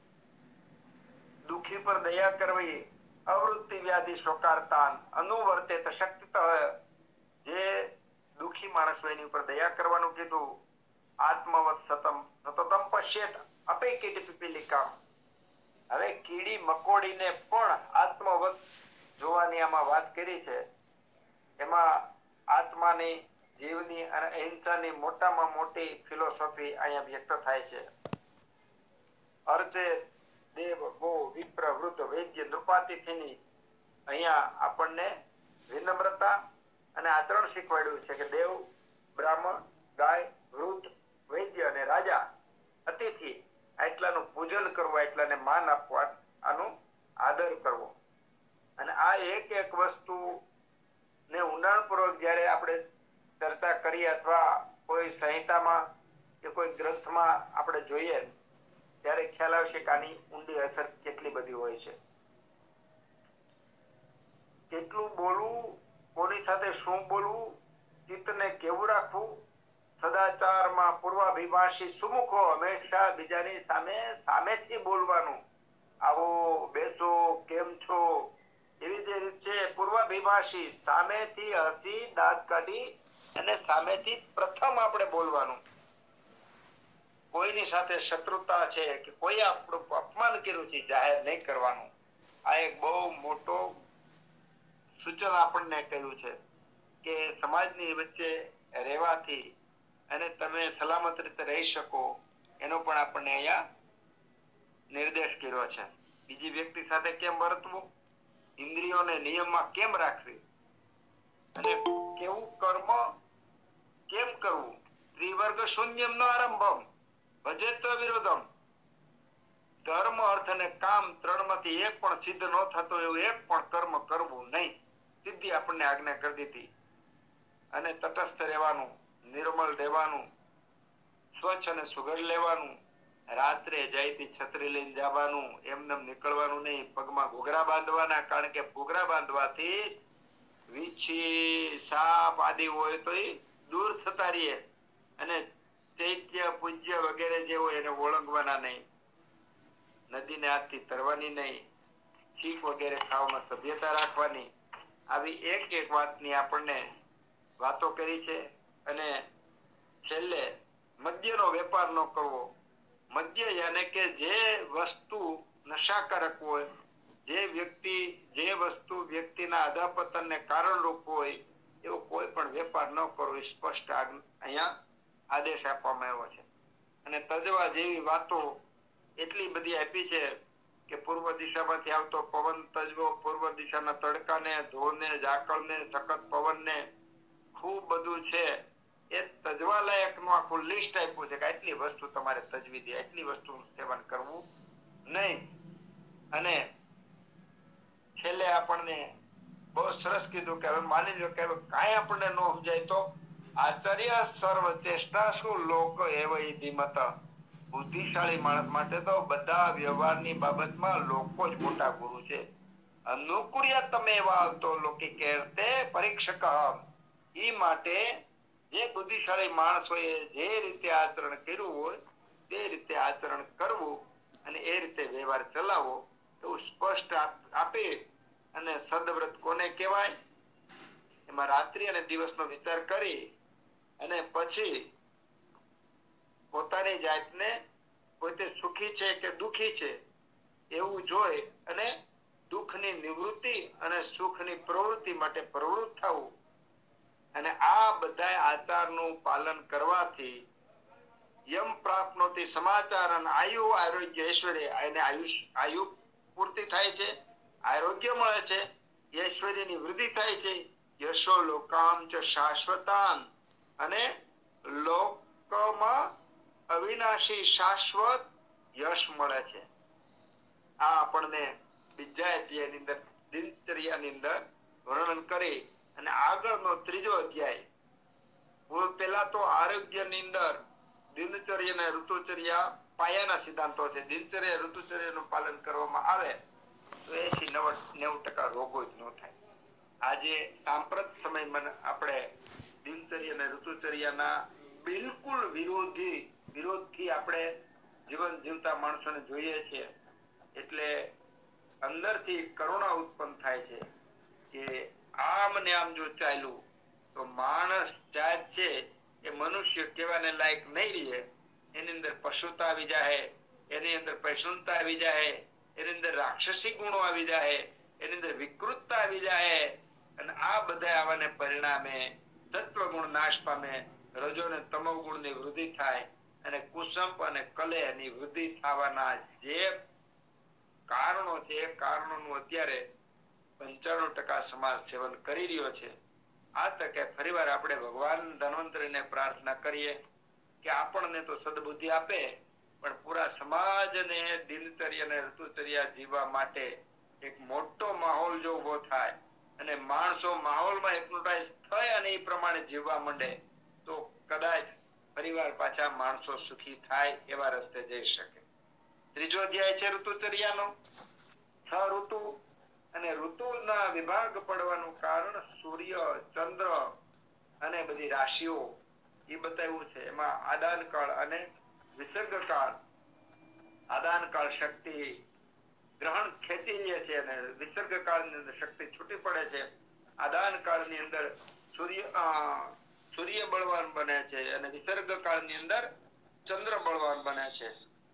દુઃખી પર દયા કરવી અવૃત્તિ વ્યાધિ શોકારતાન અનુવર્તે શક્તિત જે દુઃખી માણસ હોય એની ઉપર દયા કરવાનું કીધું આત્મવત સતમ સતતમ પશ્યેત અપે કીડી પીપીલિકા હવે કીડી મકોડીને પણ આત્મવત જોવાની આમાં વાત કરી છે એમાં આત્માની જીવની અને અહિંસાની મોટામાં મોટી ફિલોસોફી અહીંયા વ્યક્ત થાય છે અર્થે દેવ ગો વિપ્ર વૃદ્ધ વૈદ્ય નૃપાતિથિની અહીંયા આપણને વિનમ્રતા અને આચરણ શીખવાડ્યું છે કે દેવ બ્રાહ્મણ ગાય વૃદ્ધ વૈદ્ય અને રાજા અતિથિ આટલાનું પૂજન કરવું આટલાને માન આપવા આનું આદર કરવો અને આ એક એક વસ્તુ ને ઊંડાણપૂર્વક જયારે આપણે ચર્ચા કરીએ અથવા કોઈ સંહિતામાં કે કોઈ ગ્રંથમાં આપણે જોઈએ ત્યારે ખ્યાલ આવશે કે આની ઊંડી અસર કેટલી બધી હોય છે કેટલું બોલવું કોની સાથે શું બોલવું ચિત્તને કેવું રાખવું સદાચારમાં પૂર્વાભિભાષી સુમુખો હંમેશા બીજાની સામે સામેથી બોલવાનું આવો બેસો કેમ છો એવી જે રીત છે પૂર્વાભિભાષી સામેથી હસી દાંત કાઢી અને સામેથી પ્રથમ આપણે બોલવાનું કોઈની સાથે શત્રુતા છે કે કોઈ આપણું અપમાન કર્યું છે જાહેર નહીં કરવાનું આ એક બહુ મોટો સૂચન આપણને કહ્યું છે કે સમાજની વચ્ચે રહેવાથી અને તમે સલામત રીતે રહી શકો એનો પણ આપણને અહીંયા નિર્દેશ કર્યો છે બીજી વ્યક્તિ સાથે કેમ વર્તવું ઇન્દ્રિયોને નિયમમાં કેમ રાખવી અને કેવું કર્મ કેમ કરવું ત્રિવર્ગ શૂન્યમ નો આરંભમ ભજેત્વ વિરોધમ ધર્મ અર્થ અને કામ ત્રણમાંથી એક પણ સિદ્ધ ન થતો એવું એક પણ કર્મ કરવું નહીં. સિદ્ધિ આપણને આજ્ઞા કરી દીધી. અને તટસ્થ રહેવાનું, નિર્મળ રહેવાનું, સ્વચ્છ અને સુગંધ લેવાનું, રાત્રે જઈથી છત્રી લઈને જવાનું, એમને નીકળવાનું નહીં, પગમાં ઘૂઘરા બાંધવાના, કારણ કે ઘૂઘરા બાંધવાથી વીછી સાપ આદિ હોય તો એ દૂર થતા રહીએ. અને ચૈત્ય પૂજ્ય વગેરે જે હોય એને ઓળંગવાના નહીં. નદીને હાથથી તરવાની નહીં. છીક વગેરે ખાવામાં સભ્યતા રાખવાની. આવી એક એક વાતની આપણને વાતો કરી છે. અને છેલ્લે મદ્યનો વેપાર ન કરવો. મદ્ય યાને કે જે વસ્તુ નશાકારક હોય, જે વ્યક્તિ જે વસ્તુ વ્યક્તિના અધપતનને કારણરૂપ હોય, એવો કોઈ પણ વેપાર ન કરવો, સ્પષ્ટ અહીંયા આદેશ આપવામાં આવ્યો છે. અને તજવા જેવી વાતો એટલી બધી આપી છે કે પૂર્વ દિશામાંથી આવતો પવન તજવો, પૂર્વ દિશાના તડકાને, ધોને, ઝાકળને, સખત પવનને, ખૂબ બધું છે. એ તજવા લાયક નું આખું લિસ્ટ આપ્યું છે કે આટલી વસ્તુ તમારે તજવી દે, આટલી વસ્તુનું સેવન કરવું નહીં. અને છેલ્લે આપણને બહુ સરસ કીધું કે હવે માની લો કે હવે કાંઈ આપણને ન સમજાય તો આચાર્ય સર્વ ચેષ્ટા શું લોક એવ ધીમત. બુદ્ધિશાળી માણસ માટે તો બધા વ્યવહારની બાબતમાં લોકો જ મોટા ગુરુ છે. અનુકૂળ્ય તમે વાળતો લોકી કહેતે પરીક્ષક. ઈ માટે જે બુદ્ધિશાળી માણસોએ જે રીતે આચરણ કર્યું હોય તે રીતે આચરણ કરવું અને એ રીતે વ્યવહાર ચલાવવો એવું સ્પષ્ટ આપે. અને સદવ્રત કોને કહેવાય? એમાં રાત્રિ અને દિવસનો વિચાર કરી અને પછી પોતાની જાતને પોતે સુખી છે કે દુખી છે એવું જોઈ અને દુઃખની નિવૃત્તિ અને સુખની પ્રવૃત્તિ માટે પ્રવૃત્ત થવું. અને આ બધા આચારનું પાલન કરવાથી યમ પ્રાપ્નોતિ સમાચાર અને આયુ આરોગ્ય ઐશ્વર્ય અને આયુષ આયુ પૂર્તિ થાય છે, આરોગ્ય મળે છે, ઐશ્વર્યની વૃદ્ધિ થાય છે, યશો લોકામ ચ શાશ્વતામ અને લોકમાં અવિનાશી શાશ્વત યશ મળે છે. આ આપણને બીજા અધ્યાયની અંદર દિનચર્યાની અંદર વર્ણન કરી અને આગળનો ત્રીજો અધ્યાય પેલા તો આરોગ્યની અંદર દિનચર્યા અને ઋતુચર્યા પાયાના સિદ્ધાંતો છે. દિનચર્યા ઋતુચર્યાનું પાલન કરવામાં આવે તો એસી નેવું ટકા રોગો જ ન થાય. આજે સાંપ્રત સમયમાં આપણે દિનચર્યા અને ઋતુચર્યાના બિલકુલ વિરોધી વિરોધથી આપણે જીવન જીવતા માણસોને જોઈએ છીએ. એટલે અંદરથી કરુણા ઉત્પન્ન થાય છે કે આમ ને આમ જો ચાલ્યું તો માણસ જાત છે એ મનુષ્ય કહેવાને લાયક નહીં રહે. એની અંદર પશુતા આવી જાય, એની અંદર પૈશુનતા આવી જાય, એની અંદર રાક્ષસી ગુણો આવી જાય, એની અંદર વિકૃતતા આવી જાય. અને આ બધા આવવાને પરિણામે તત્વ ગુણ નાશ પામે, રજો અને તમો ગુણની વૃદ્ધિ થાય અને કુસંપ અને કલેહની વૃદ્ધિ થવાના જે કારણો છે એ કારણોનું અત્યારે પંચાણું ટકા સમાજ સેવન કરી રહ્યો છે. આ તકે ફરીવાર આપણે ભગવાન ધન્વંતરીને પ્રાર્થના કરીએ કે આપણને તો સદબુદ્ધિ આપે પણ પૂરા સમાજને દિનચર્યા અને ઋતુચર્યા જીવવા માટે એક મોટો માહોલ જો ઉભો થાય અને માણસો માહોલમાં હિપ્નોટાઇઝ થાય અને એ પ્રમાણે જીવવા માંડે તો કદાચ પરિવાર પાછા માણસો સુખી થાય એવા રસ્તે જઈ શકે. ત્રીજો અધ્યાય છે ઋતુચર્યાનો. છ ઋતુ અને ઋતુના વિભાગ પડવાનું કારણ સૂર્ય, ચંદ્ર અને બધી રાશિઓ એ બતાવ્યું છે. એમાં આદાન કાળ અને વિસર્ગ કાળ. આદાન કાળ શક્તિ ગ્રહણ ખેંચી લે છે અને વિસર્ગ કાળની અંદર શક્તિ છૂટી પડે છે. આદાન કાળની અંદર સૂર્ય સૂર્ય બળવાન બને છે અને વિસર્ગ કાળની અંદર ચંદ્ર બળવાન બને છે.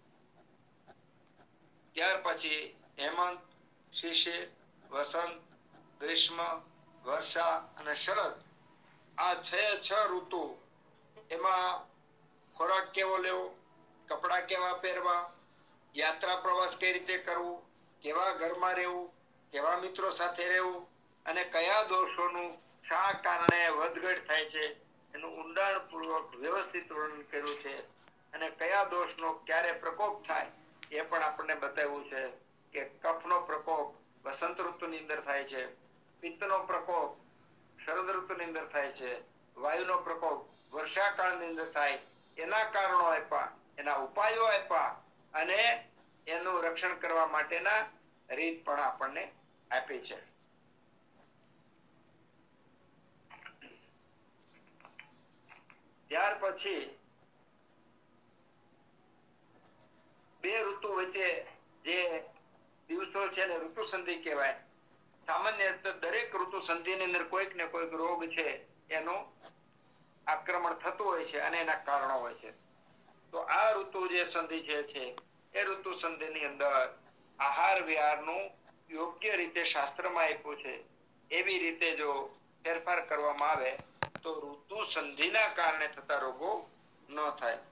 ત્યાર પછી હેમંત, શિશિર, વસંત, ગ્રીષ્મ, વર્ષા અને શરદ આ છ છ ઋતુ. એમાં ખોરાક કેવો લેવો, કપડા કેવા પહેરવા, યાત્રા પ્રવાસ કઈ રીતે કરવું, કેવા ઘરમાં રહેવું, કેવા મિત્રો સાથે રહેવું અને કયા દોષોનું શા કારણે વધઘટ થાય છે એનું ઊંડાણ પૂર્વક વ્યવસ્થિત વર્ણન કર્યું છે. અને કયા દોષનો ક્યારે પ્રકોપ થાય એ પણ આપણને બતાવ્યું છે કે કફનો પ્રકોપ વસંત ઋતુની અંદર થાય છે, પિત્તનો પ્રકોપ શરદ ઋતુની અંદર થાય છે, વાયુનો પ્રકોપ વર્ષાકાળની અંદર થાય. એના કારણો આપ્યા, એના ઉપાયો આપ્યા અને એનું રક્ષણ કરવા માટેના રીત પણ આપણને આપી છે. ત્યાર પછી બે ઋતુ વચ્ચે જે દિવસો છે ને ઋતુ સંધિ કહેવાય. સામાન્ય રીતે દરેક ઋતુ સંધિ ની અંદર કોઈક ને કોઈક રોગ છે એનું આક્રમણ થતું હોય છે અને એના કારણો હોય છે. તો આ ઋતુ જે સંધિ જે છે એ ઋતુ સંધિ ની અંદર આહાર વિહારનું યોગ્ય રીતે શાસ્ત્રમાં આપ્યું છે. એવી રીતે જો ફેરફાર કરવામાં આવે તો ઋતુ સંધિના કારણે થતા રોગો ન થાય.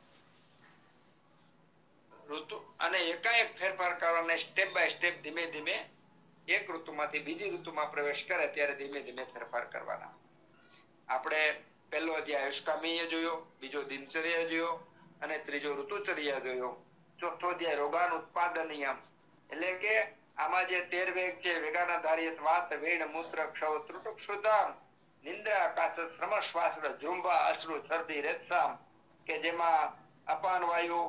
ઋતુ અને એકાએક ફેરફાર કરવાને સ્ટેપ બાય સ્ટેપ ધીમે ધીમે એક ઋતુમાંથી બીજી ઋતુમાં પ્રવેશ કરે ત્યારે ધીમે ધીમે ફેરફાર કરવાના. આપણે પહેલો અધ્યાય આયુષ્કામીય જોયો, બીજો દિનચર્યા જોયો અને ત્રીજો ઋતુચર્યા જોયો. ચોથો અધ્યાય રોગાન ઉત્પાદનિયમ એટલે કે આમાં જે તેર વેગ છે વેગાના ધાર્યત વાત વેણ મૂત્ર ક્ષવ ત્રુટુક સુધામ નિંદ્રા આકાશ શ્રમ શ્વાસ ઝુંબા અશ્રુ શરદી રેતસામ કે જેમાં અપાન વાયુ,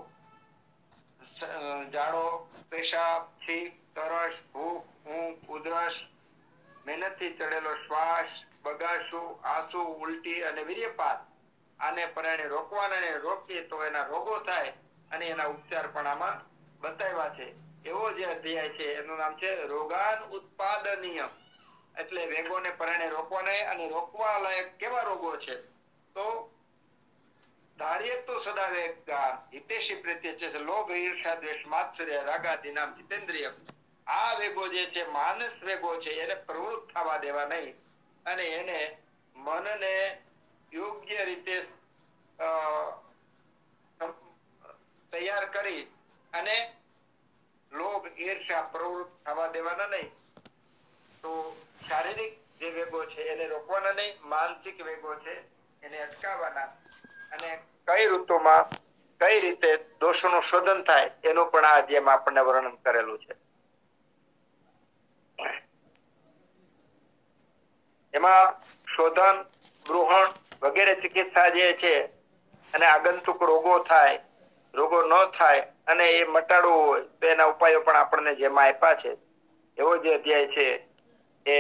ઝાડો, પેશાબ, છીંક, તરસ, ભૂખ, ઊંઘ, ઉધરસ, મહેનતથી ચડેલો શ્વાસ, બગાસું, આંસુ, ઉલટી અને વીર્યપાત આને પરિણામે રોકવાના અને રોકીએ તો એના રોગો થાય અને એના ઉપચાર પણ આમાં બતાવ્યા છે. એવો જે અધ્યાય છે એનું નામ છે રોગાન ઉત્પાદનીય એટલે વેગોને પરિણામે રોકવાના અને રોકવા લાયક કેવા રોગો છે તો ધાર્ય તો સદા વેગા હિતેશી પ્રત્યે છે લોભ ઈર્ષા દ્વેષ માત્સર્ય રાગાદી નામ જીતેન્દ્રિય. આ વેગો જે છે માનસ વેગો છે એને પ્રવૃત્ત થવા દેવા નહીં અને એને મનને યોગ્ય રીતે તૈયાર કરી અને લોભ ઈર્ષા પ્રવૃત્ત થવા દેવાના નહીં. તો શારીરિક જે વેગો છે એને રોકવાના નહીં, માનસિક વેગો છે એને અટકાવવાના અને કઈ ઋતુમાં કઈ રીતે દોષોનું શોધન થાય એનું પણ આ અધ્યાયમાં આપણને વર્ણન કરેલું છે. એમાં શોધન, ગૃહણ વગેરે ચિકિત્સા જે છે અને આગંતુક રોગો થાય, રોગો ન થાય અને એ મટાડવું હોય તો એના ઉપાયો પણ આપણને જેમાં આપ્યા છે એવો જે અધ્યાય છે એ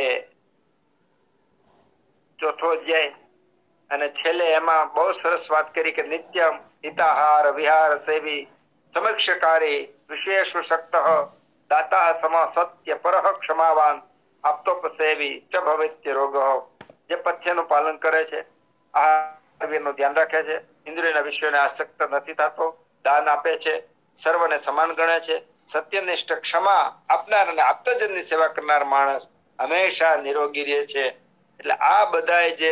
ચોથો અધ્યાય. અને છેલ્લે એમાં બહુ સરસ વાત કરી કે નિત્યમ હિતાહાર વિહાર સેવી સમીક્ષકારી વિશેષ શક્ત દાતા સમ સત્ય પરહ ક્ષમાવાન આપતોપસેવી ચ ભવિત્ય રોગ. જે પથ્યનું પાલન કરે છે, આહારનું ધ્યાન રાખે છે, ઇન્દ્રિયના વિષયોને આસક્ત નથી થતો, દાન આપે છે, સર્વને સમાન ગણે છે, સત્યનિષ્ઠ ક્ષમા આપનાર અને આપ્તજનની સેવા કરનાર માણસ હંમેશા નિરોગી રહે છે. એટલે આ બધા જે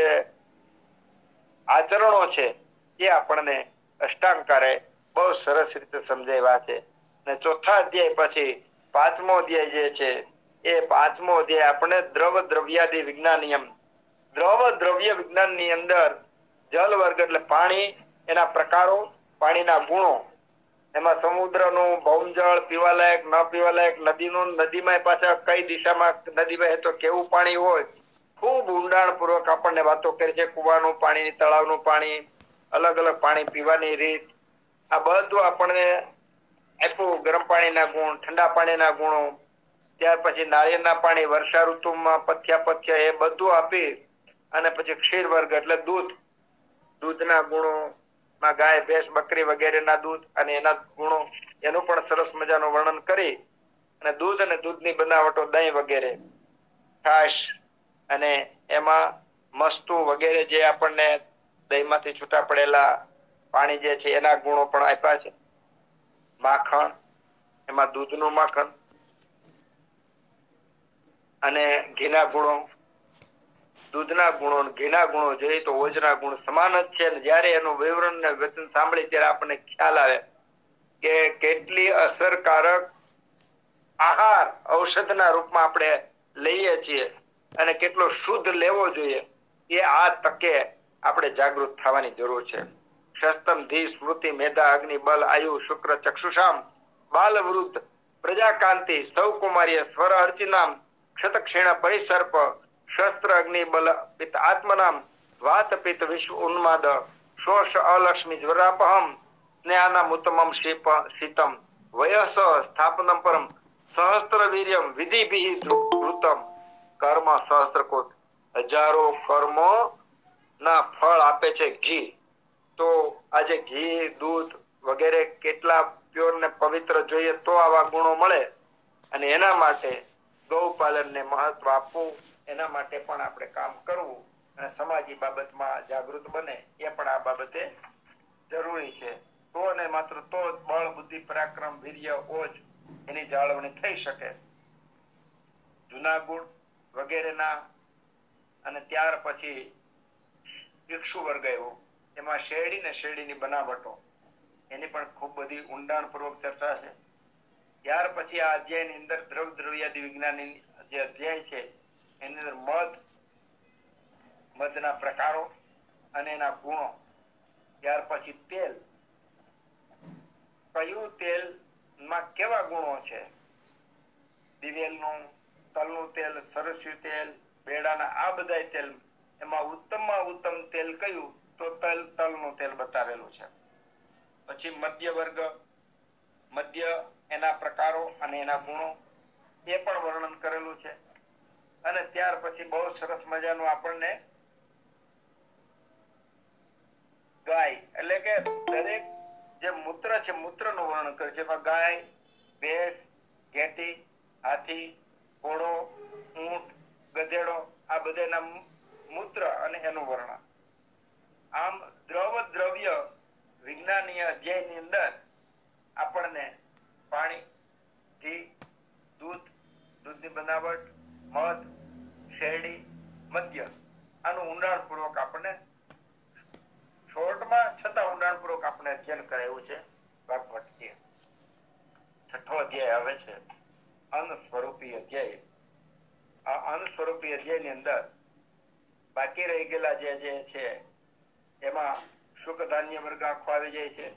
આચરણો છે એ આપણને અષ્ટાંગકારે બહુ સરસ રીતે સમજાવ્યા છે. અને ચોથા અધ્યાય પછી પાંચમો અધ્યાય જે છે એ પાંચમો અધ્યાય આપણે દ્રવ દ્રવ્યાદિ વિજ્ઞાનિયમ દ્રવ દ્રવ્ય વિજ્ઞાન ની અંદર જલ વર્ગ એટલે પાણી, એના પ્રકારો, પાણીના ગુણો, એમાં સમુદ્રનું ભૌમજળ પીવાલાયક ન પીવાલાયક, નદીનું નદીમાં પાછા કઈ દિશામાં નદી વહે તો કેવું પાણી હોય, ખૂબ ઊંડાણ પૂર્વક આપણને વાતો કરી છે. કુવાનું પાણી, તળાવનું પાણી, અલગ અલગ પાણી પીવાની રીત, આ બધું આપણને આપ્યું. ગરમ પાણીના ગુણ, ઠંડા પાણીના ગુણો, ત્યાર પછી નાળિયેરના પાણી વર્ષા ઋતુમાં પથ્યા પથ્યા એ બધું આપી અને પછી ક્ષીર વર્ગ એટલે દૂધ, દૂધના ગુણો માં ગાય, ભેંસ, બકરી વગેરેના દૂધ અને એના ગુણો એનું પણ સરસ મજાનું વર્ણન કરી અને દૂધ અને દૂધની બનાવટો, દહીં વગેરે, છાશ અને એમાં મસ્તું વગેરે જે આપણને દહીંમાંથી છૂટા પડેલા પાણી જે છે એના ગુણો પણ આપ્યા છે. માખણ, એમાં દૂધનું માખણ અને ઘીના ગુણો, દૂધના ગુણો, ઘીના ગુણો જોઈએ તો ઓજના ગુણ સમાન જ છે. જયારે એનું વિવરણ ને વચન સાંભળી ત્યારે આપણને ખ્યાલ આવે કે કેટલી અસરકારક આહાર ઔષધના રૂપમાં આપણે લઈએ છીએ અને કેટલો શુદ્ધ લેવો જોઈએ એ આ તકે આપણે જાગૃત થવાની જરૂર છે. શસ્તમ ધી સ્મૃતિ મેધા અગ્નિ બલ આયુ શુક્ર ચક્ષુષામ બાલ વૃદ્ધ પ્રજાકાંતિ સૌ કુમાર્ય સ્વર અર્ચિનામ ક્ષતક્ષીણ પરિસર્પ શસ્ત્ર અગ્નિ બલ પિત આત્મનામ વાત પિત વિશ્વ ઉન્માદ શોષ અલક્ષ્મી જ્વરાપહમ જ્ઞાનમ ઉત્તમમ શીપ શીતમ વયસ સ્થાપનમ પરમ સહસ્ત્ર વીર્યમ વિધિભિ ધૃતમ કર્મ સહસ્ત્રકોટ હજારો કર્મો ના ફળ આપે છે ઘી. તો આજે ઘી દૂધ વગેરે કેટલા પ્યોર ને પવિત્ર જોઈએ તો આવા ગુણો મળે અને એના માટે ગૌપાલન ને મહત્વ આપવું, એના માટે પણ આપણે કામ કરવું અને સમાજી બાબતમાં જાગૃત બને એ પણ આ બાબતે જરૂરી છે. તો ને માત્ર તો જ બળ બુદ્ધિ પરાક્રમ વીર્ય ઓજ એની જાળવણી થઈ શકે. જૂના ગુણ વગેરેના અને ત્યાર પછી ભિક્ષુ વર્ગ આવ્યો, એમાં શેરડી ને શેરડીની બનાવટો એની પણ ખૂબ બધી ઊંડાણપૂર્વક ચર્ચા છે. ત્યાર પછી આ અધ્યાયની અંદર દ્રવ દ્રવ્યાદિ વિજ્ઞાનની જે અધ્યાય છે એની અંદર મધ મધના પ્રકારો અને એના ગુણો, ત્યાર પછી તેલ, કયું તેલ માં કેવા ગુણો છે, દિવેલનું, તલનું તેલ, સરસ્યું તેલ, બેડાના આ બધા તેલ, એમાં ઉત્તમમાં ઉત્તમ તેલ કયું તો તલ તલનું તેલ બતાવેલું છે. પછી મધ્ય વર્ગ, મધ્ય એના પ્રકારો અને એના ગુણો એ પણ વર્ણન કરેલું છે. અને ત્યાર પછી બહુ સરસ મજાનું આપણને ગાય એટલે કે દરેક જે મૂત્ર છે મૂત્રનું વર્ણન કરે છે. એમાં ગાય, ભેંસ, ઘેટી, હાથી, ઘોડો, ઊંટ, ગધેડો આ બધાના મૂત્ર અને એનું વર્ણન. આમ દ્રવ દ્રવ્ય વિજ્ઞાનીય અધ્યાયની અંદર આપણને પાણી, ઘી, દૂધ, દૂધની બનાવટ, મધ, શેરડી, મદ્ય આનું ઊંડાણપૂર્વક આપણને શોર્ટમાં છતાં ઊંડાણપૂર્વક આપણે અધ્યયન કરાયું છે. ભાગવત છઠ્ઠો અધ્યાય આવે છે અન્ન સ્વરૂપી અધ્યાય. આ અન્ન સ્વરૂપી અધ્યાયની અંદર બાકી રહી ગયેલા જે જે છે એમાં શુક ધાન્ય વર્ગ આખો આવી જાય છે.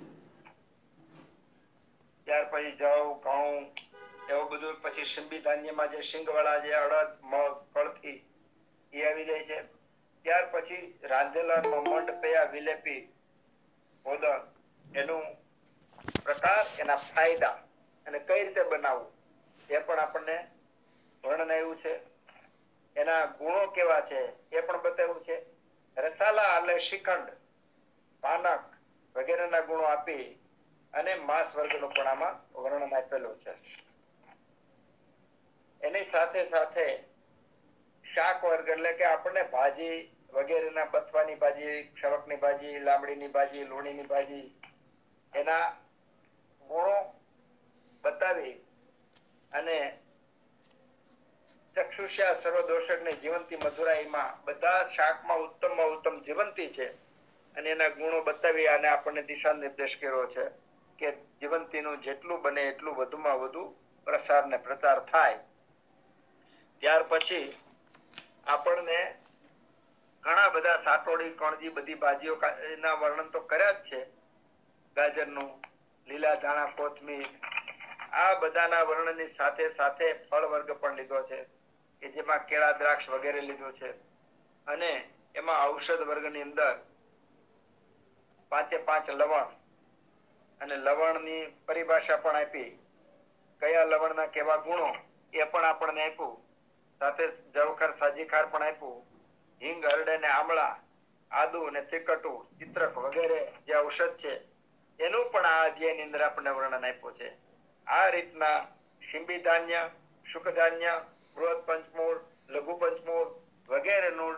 ત્યાર પછી જવ, ઘઉં એવું બધું, પછી શિંબી ધાન્યમાં જે શીંગ વાળા જે અડદ, મગ, કળથી એ આવી જાય છે. ત્યાર પછી રાંધેલા મંડ પયા વિલેપી મોદક એનું પ્રકાર, એના ફાયદા અને કઈ રીતે બનાવવું એ પણ આપણને વર્ણન આવ્યું છે. એના ગુણો કેવા છે એ પણ બતાવ્યું છે. રસાલા એટલે શ્રીખંડ, પાનક વગેરેના ગુણો આપી અને માંસ વર્ગનું પણ આમાં વર્ણન આપેલું છે. એની સાથે સાથે શાક વર્ગ એટલે કે આપણને ભાજી વગેરેના બથવાની ભાજી, ક્ષવકની ભાજી, લાંબડીની ભાજી, લોણીની ભાજી એના ગુણો બતાવી અને ચક્ષુષ્યા સર્વદોષકની જીવંતી મધુરાઈમાં બધા શાકમાં ઉત્તમમાં ઉત્તમ જીવંતી છે અને એના ગુણો બતાવી અને આપણને દિશા નિર્દેશ કર્યો છે કે જીવંતીનું જેટલું બને એટલું વધુમાં વધુ પ્રસાર ને પ્રચાર થાય. ત્યાર પછી આપણને ઘણા બધા સાતોડી, કણજી બધી ભાજીઓ ના વર્ણન તો કર્યા જ છે. ગાજરનું, લીલા ધાણા, કોથમીર આ બધાના વર્ણનની સાથે સાથે ફળ વર્ગ પણ લીધો છે કે જેમાં કેળા, દ્રાક્ષ વગેરે લીધું છે. અને એમાં ઔષધ વર્ગની અંદર પાંચે પાંચ લવણ અને લવણની પરિભાષા પણ આપી, કયા લવણના કેવા ગુણો એ પણ આપણને આપ્યું. સાથે જવખર, સાજીખાર પણ આપ્યું. હિંગ, હરડે ને આમળા, આદુ અને ચીકટુ, ચિત્રક વગેરે જે ઔષધ છે એનું પણ આ અધ્યાયની અંદર આપણને વર્ણન આપ્યું છે. આ રીતના શિંબી ધાન્ય, શુક ધાન્ય, બૃહદ પંચમૂળ, લઘુ પંચમૂળ વગેરેનું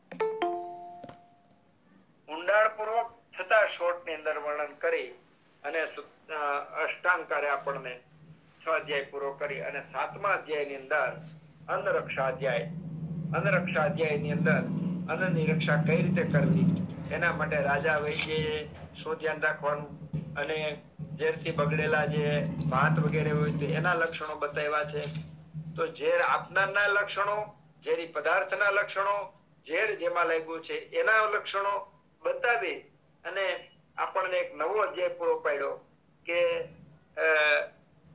ઊંડાણપૂર્વક છતાં શોર્ટ ની અંદર વર્ણન કરી અને અષ્ટાંકારે આપણને છ અધ્યાય પૂરો કરી અને સાતમા અધ્યાયની અંદર અન્ન રક્ષા અધ્યાય, અન્ન રક્ષા અધ્યાયની અંદર અન્નની રક્ષા કઈ રીતે કરવી એના માટે રાજા વૈદ્યએ શું ધ્યાન રાખવાનું અને ઝેરથી બગડેલા જે ભાત વગેરે હોય તો એના લક્ષણો બતાવ્યા છે. તો ઝેર આપનારના લક્ષણો, ઝેરી પદાર્થના લક્ષણો, ઝેર જેમાં લાગ્યું છે એના લક્ષણો બતાવી અને આપણને એક નવો અધ્યાય પૂરો પાડ્યો કે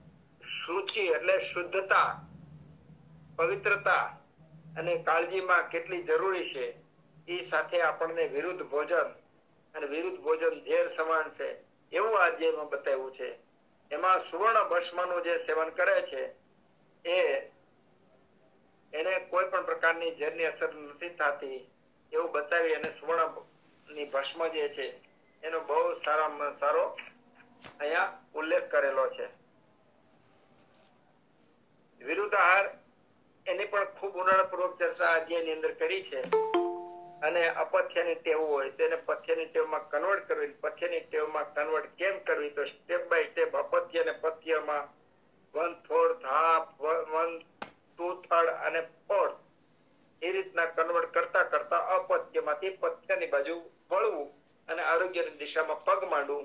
શુચિ એટલે શુદ્ધતા, પવિત્રતા અને કાળજીમાં કેટલી જરૂરી છે એ સાથે આપણને વિરુદ્ધ ભોજન અને વિરુદ્ધ ભોજન ઝેર સમાન છે એવું આ અધ્યાયમાં બતાવ્યું છે. એમાં સુવર્ણ ભસ્મનું જે સેવન કરે છે એ એને કોઈ પણ પ્રકારની ઝેરની અસર નથી થતી એવું બતાવી અને સુવર્ણ ની ભસ્મ જે છે એનો બહુ સારામાં સારો અહીંયા ઉલ્લેખ કરેલો છે. વિરુદ્ધ આહાર એની પણ ખૂબ ઊંડાણપૂર્વક ચર્ચા અધ્યાયની અંદર કરી છે. અને અપથ્યની ટેવ હોય તેને પથ્યની ટેવમાં કન્વર્ટ કરવી, પથ્યની ટેવમાં કન્વર્ટ કેમ કરવી, તો સ્ટેપ બાય સ્ટેપ અપથ્ય અને પથ્યમાં one fourth, half, one two third અને ફોર્થ એ રીતના કન્વર્ટ કરતા કરતા અપથ્યમાંથી પથ્યની બાજુ વળવું અને આરોગ્યની દિશામાં પગ માંડવું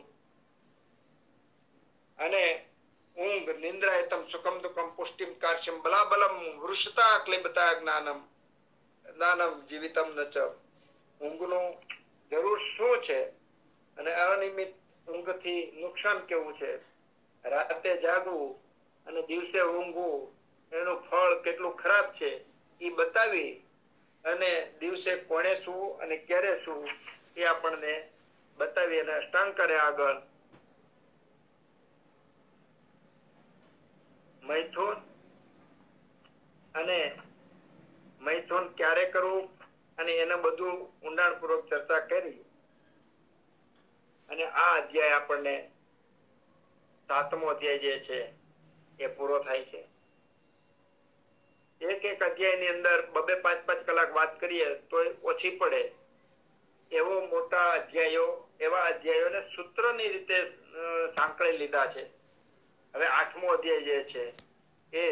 અને ઊંઘ નિંદ્રાયતમ સુખમ દુઃખમ પુષ્ટિમ કાર્શ્યમ બલાબલમ વૃષતા ક્લિબતા જ્ઞાનમ જ્ઞાનમ જીવિતમ નચ. ઊંઘનું જરૂર શું છે અને અનિયમિત ઊંઘથી નુકસાન કેવું છે, રાતે જાગવું અને દિવસે ઊંઘવું એનું ફળ કેટલું ખરાબ છે એ બતાવી અને દિવસે કોણે સૂવું અને ક્યારે સૂવું એ આપણને બતાવી અને અષ્ટાંગ કરે આગળ મૈથુન અને મૈથુન ક્યારે કરવું અને એને બધું ઊંડાણપૂર્વક ચર્ચા કરી અને આ અધ્યાય આપણને સાતમો અધ્યાય જે છે એ પૂરો થાય છે. એક એક અધ્યાયની અંદર બબે પાંચ પાંચ કલાક વાત કરીએ તો ઓછી પડે એવો મોટા અધ્યાયો એવા અધ્યાયોને સૂત્રની રીતે સાંકળી લીધા છે. હવે આઠમો અધ્યાય જે છે એ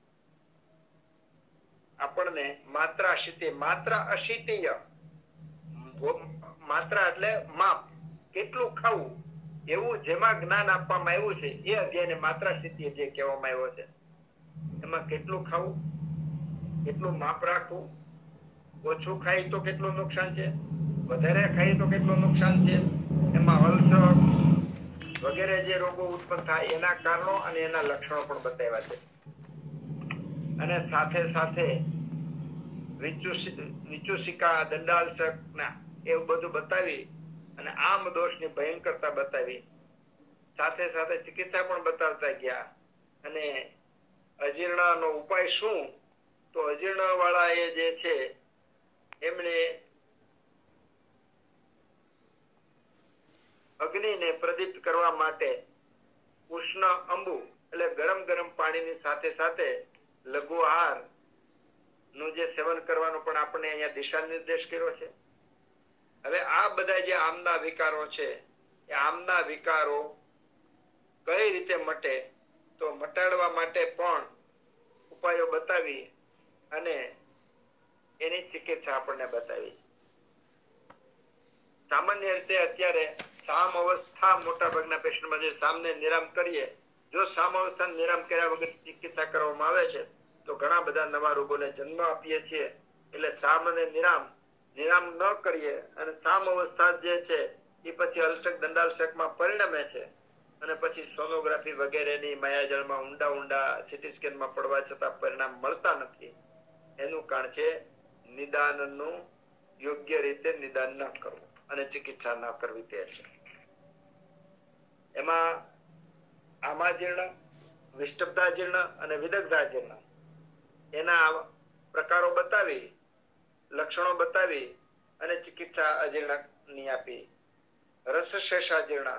આપણને માત્ર અશિતિ માત્ર અશિતિય માત્ર એટલે માપ કેટલું ખાવું એવું જેમાં જ્ઞાન આપવામાં આવ્યું છે એ અધ્યાયને માત્ર અશિતિય જે કહેવામાં આવ્યો છે. એમાં કેટલું ખાવું, કેટલું માપ રાખવું, ઓછું ખાય તો કેટલું નુકસાન છે, વધારે ખાય તો કેટલું નુકસાન છે, એમાં અલ્સર વગેરે જે રોગો ઉત્પન્ન થાય એના કારણો અને એના લક્ષણો પણ બતાવ્યા છે. અને સાથે સાથે વિચુષિકા દંડાલ્સક ના એવું બધું બતાવી અને આમ દોષની ભયંકરતા બતાવી, સાથે સાથે ચિકિત્સા પણ બતાવતા ગયા અને અજીર્ણ નો ઉપાય શું, તો અજીર્ણ વાળા એ જે છે એમણે અગ્નિને પ્રદીપ્ત કરવા માટે ઉષ્ણ અંબુ એટલે ગરમ ગરમ પાણીની સાથે સાથે લઘુ આહાર નું જે સેવન કરવાનું પણ આપણે અહીંયા દિશા નિર્દેશ કર્યો છે. હવે આ બધા જે આમના વિકારો છે એ આમના વિકારો કઈ રીતે મટે તો મટાડવા માટે પણ ઉપાયો બતાવી અને એની ચિકિત્સા આપણને બતાવી. સામાન્ય રીતે અત્યારે સામ અવસ્થા મોટા ભાગના પેશન્ટમાં જે સામને નિરામ કરીએ, જો સામ અવસ્થા નિરામ કર્યા વગર ચિકિત્સા કરવામાં આવે છે તો ઘણા બધા નવા રોગોને જન્મ આપીએ છીએ. એટલે સામ અને નિરામ નિરામ ન કરીએ અને સામ અવસ્થા જે છે એ પછી અલ્સક દંડાલ્સકમાં પરિણમે છે અને પછી સોનોગ્રાફી વગેરેની માયાજળમાં ઊંડા ઊંડા સીટી સ્કેનમાં પડવા છતાં પરિણામ મળતા નથી. એનું કારણ છે નિદાનનું યોગ્ય રીતે નિદાન ન કરવું અને ચિકિત્સા ન કરવી તે છે. એમાં આમાજીર્ણ, વિષ્ટબ્દાજીર્ણ અને વિદગ્ધાજીર્ણ એના પ્રકારો બતાવી, લક્ષણો બતાવી અને ચિકિત્સા અજીર્ણ ની આપી. રસશેષાજીર્ણ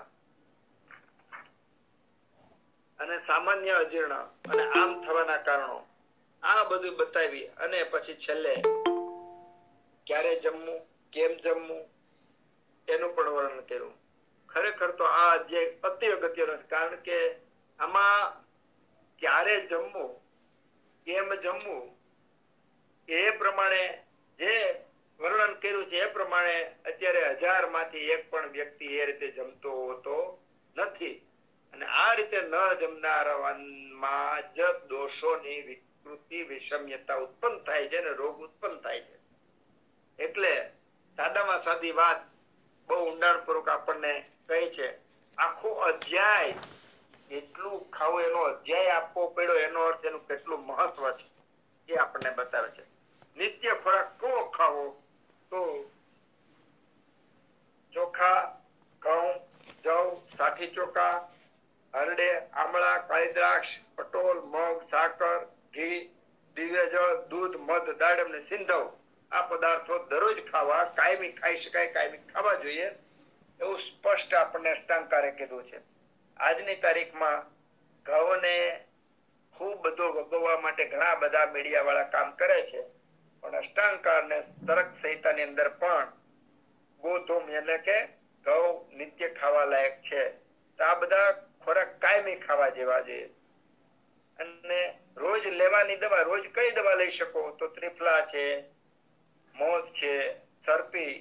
અને સામાન્ય અજીર્ણ અને આમ થવાના કારણો આ બધું બતાવી અને પછી છેલ્લે ક્યારે જમવું, કેમ જમવું એનું પણ વર્ણન કર્યું. ખરેખર તો આ અધ્યાય અતિ અગત્યનો છે, કારણ કે આમાં ક્યારે જમવું, કેમ જમવું એ પ્રમાણે જે વર્ણન કર્યું છે એ પ્રમાણે અત્યારે હજાર માંથી એક પણ વ્યક્તિ એ રીતે જમતો હોતો નથી. અને આ રીતે ન જમનારમાં જ દોષોની વિકૃતિ વિષમ્યતા ઉત્પન્ન થાય છે અને રોગ ઉત્પન્ન થાય છે. એટલે સાદામાં સાદી વાત બહુ ઊંડાણપૂર્વક આપણને કહી છે. આખો અધ્યાય કેટલું ખાવું એનો અધ્યાય આપવો પડ્યો એનો અર્થ એનું કેટલું મહત્વ છે એ આપણને બતાવે છે. નિત્ય ખોરાક કેવો ખાવો? તો ચોખા, ઘઉં, જવ, સાથી ચોખા, હરડે, આમળા, કાળી દ્રાક્ષ, પટોળ, મગ, સાકર, ઘી, દિવ્ય જળ, દૂધ, મધ, દાડમ ને સિંધવ આ પદાર્થો દરરોજ ખાવા, કાયમી ખાઈ શકાય, કાયમી ખાવા જોઈએ એવું સ્પષ્ટ આપણને અષ્ટાંગકારે કીધું છે. આજની તારીખમાં ઘઉંને ખૂબ બધો વગોવવા માટે ઘણા બધા મીડિયા વાળા કામ કરે છે, પણ અષ્ટાંગકાર ને તરક સંહિતાની અંદર પણ ગોધૂમ એટલે કે ઘઉં નિત્ય ખાવા લાયક છે. તો આ બધા ખોરાક કાયમી ખાવા જેવા છે. અને રોજ લેવાની દવા, રોજ કઈ દવા લઈ શકો? તો ત્રિફલા છે, મોસ છે, સરપી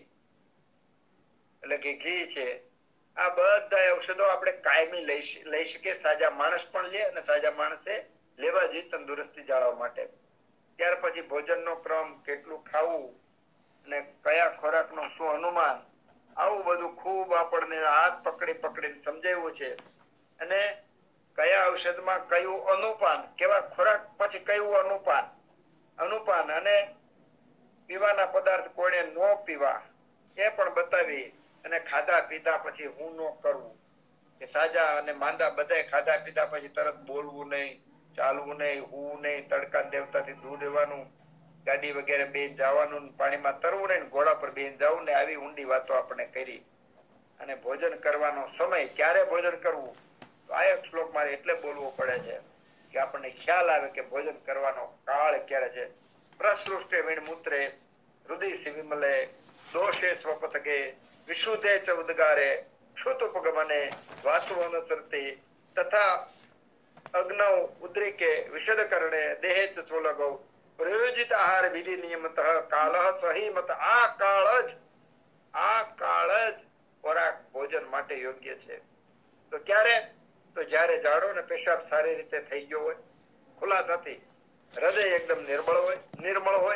એટલે કે ઘી છે, આ બધા ઔષધો આપણે કાયમી લઈ લઈ શકીએ. સાજા માણસ પણ લે અને સાજા માણસે લેવા જોઈએ તંદુરસ્તી જાળવવા માટે. ત્યાર પછી ભોજનનો ક્રમ, કેટલું ખાવું અને કયા ખોરાકનું શું અનુમાન, આવું બધું ખૂબ આપણને હાથ પકડી પકડીને સમજાવ્યું છે. અને કયા ઔષધમાં કયું અનુપાન, કેવા ખોરાક પછી કયું અનુપાન, અનુપાન અને પીવાના પદાર્થ કોણે ન પીવા એ પણ બતાવી. અને ખાધા પીધા પછી હું ન કરવું, કે સાજા અને માંદા બધાય ખાધા પીધા પછી તરત બોલવું નહીં, ચાલવું નહીં, હું નહીં, તડકા દેવતાથી દૂર રહેવાનું, ગાડી વગેરે બેન જવાનું, પાણીમાં તરવું નહીં, ઘોડા પર બેન જવું ને, આવી ઊંડી વાતો આપણે કરી. અને ભોજન કરવાનો સમય, ક્યારે ભોજન કરવું, તો આ એક શ્લોક મારે એટલે બોલવો પડે છે કે આપણને ખ્યાલ આવે કે ભોજન કરવાનો કાળ ક્યારે છે. પ્રસૃષ્ટે વિણમૂત્રે હૃદય વિમલે દોષે સ્વપતકે વિશુદ્ધે ચ ઉદગારે શ્રુતોપગમને વાસુવનસરતે તથા અગ્નૌ ઉદ્રિકે વિશદ કરણે દેહે ચ ચોલગૌ પ્રયોજિત આહાર વિધિ નિયમતઃ કાલઃ સહીમત. આ કાળ જ આ કાળ જ ખોરાક ભોજન માટે યોગ્ય છે. તો ક્યારે? તો જ્યારે ઝાડો ને પેશાબ સારી રીતે થઈ ગયો હોય, ખુલ્લા થતી, હૃદય એકદમ નિર્મળ હોય, નિર્મળ હોય,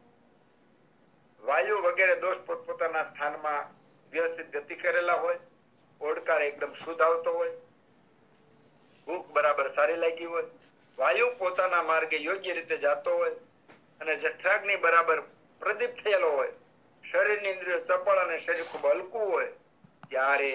વાયુ વગેરે દોષ પોતપોતાના સ્થાનમાં વ્યવસ્થિત ગતિ કરેલા હોય, ઓડકાર એકદમ શુદ્ધ આવતો હોય, ભૂખ બરાબર સારી લાગી હોય, વાયુ પોતાના માર્ગે યોગ્ય રીતે જતો હોય અને જઠરાગ્નિ બરાબર પ્રદીપ થયેલો હોય, શરીરની ઇન્દ્રિયો ચપળ અને શરીર ખૂબ હલકું હોય, ત્યારે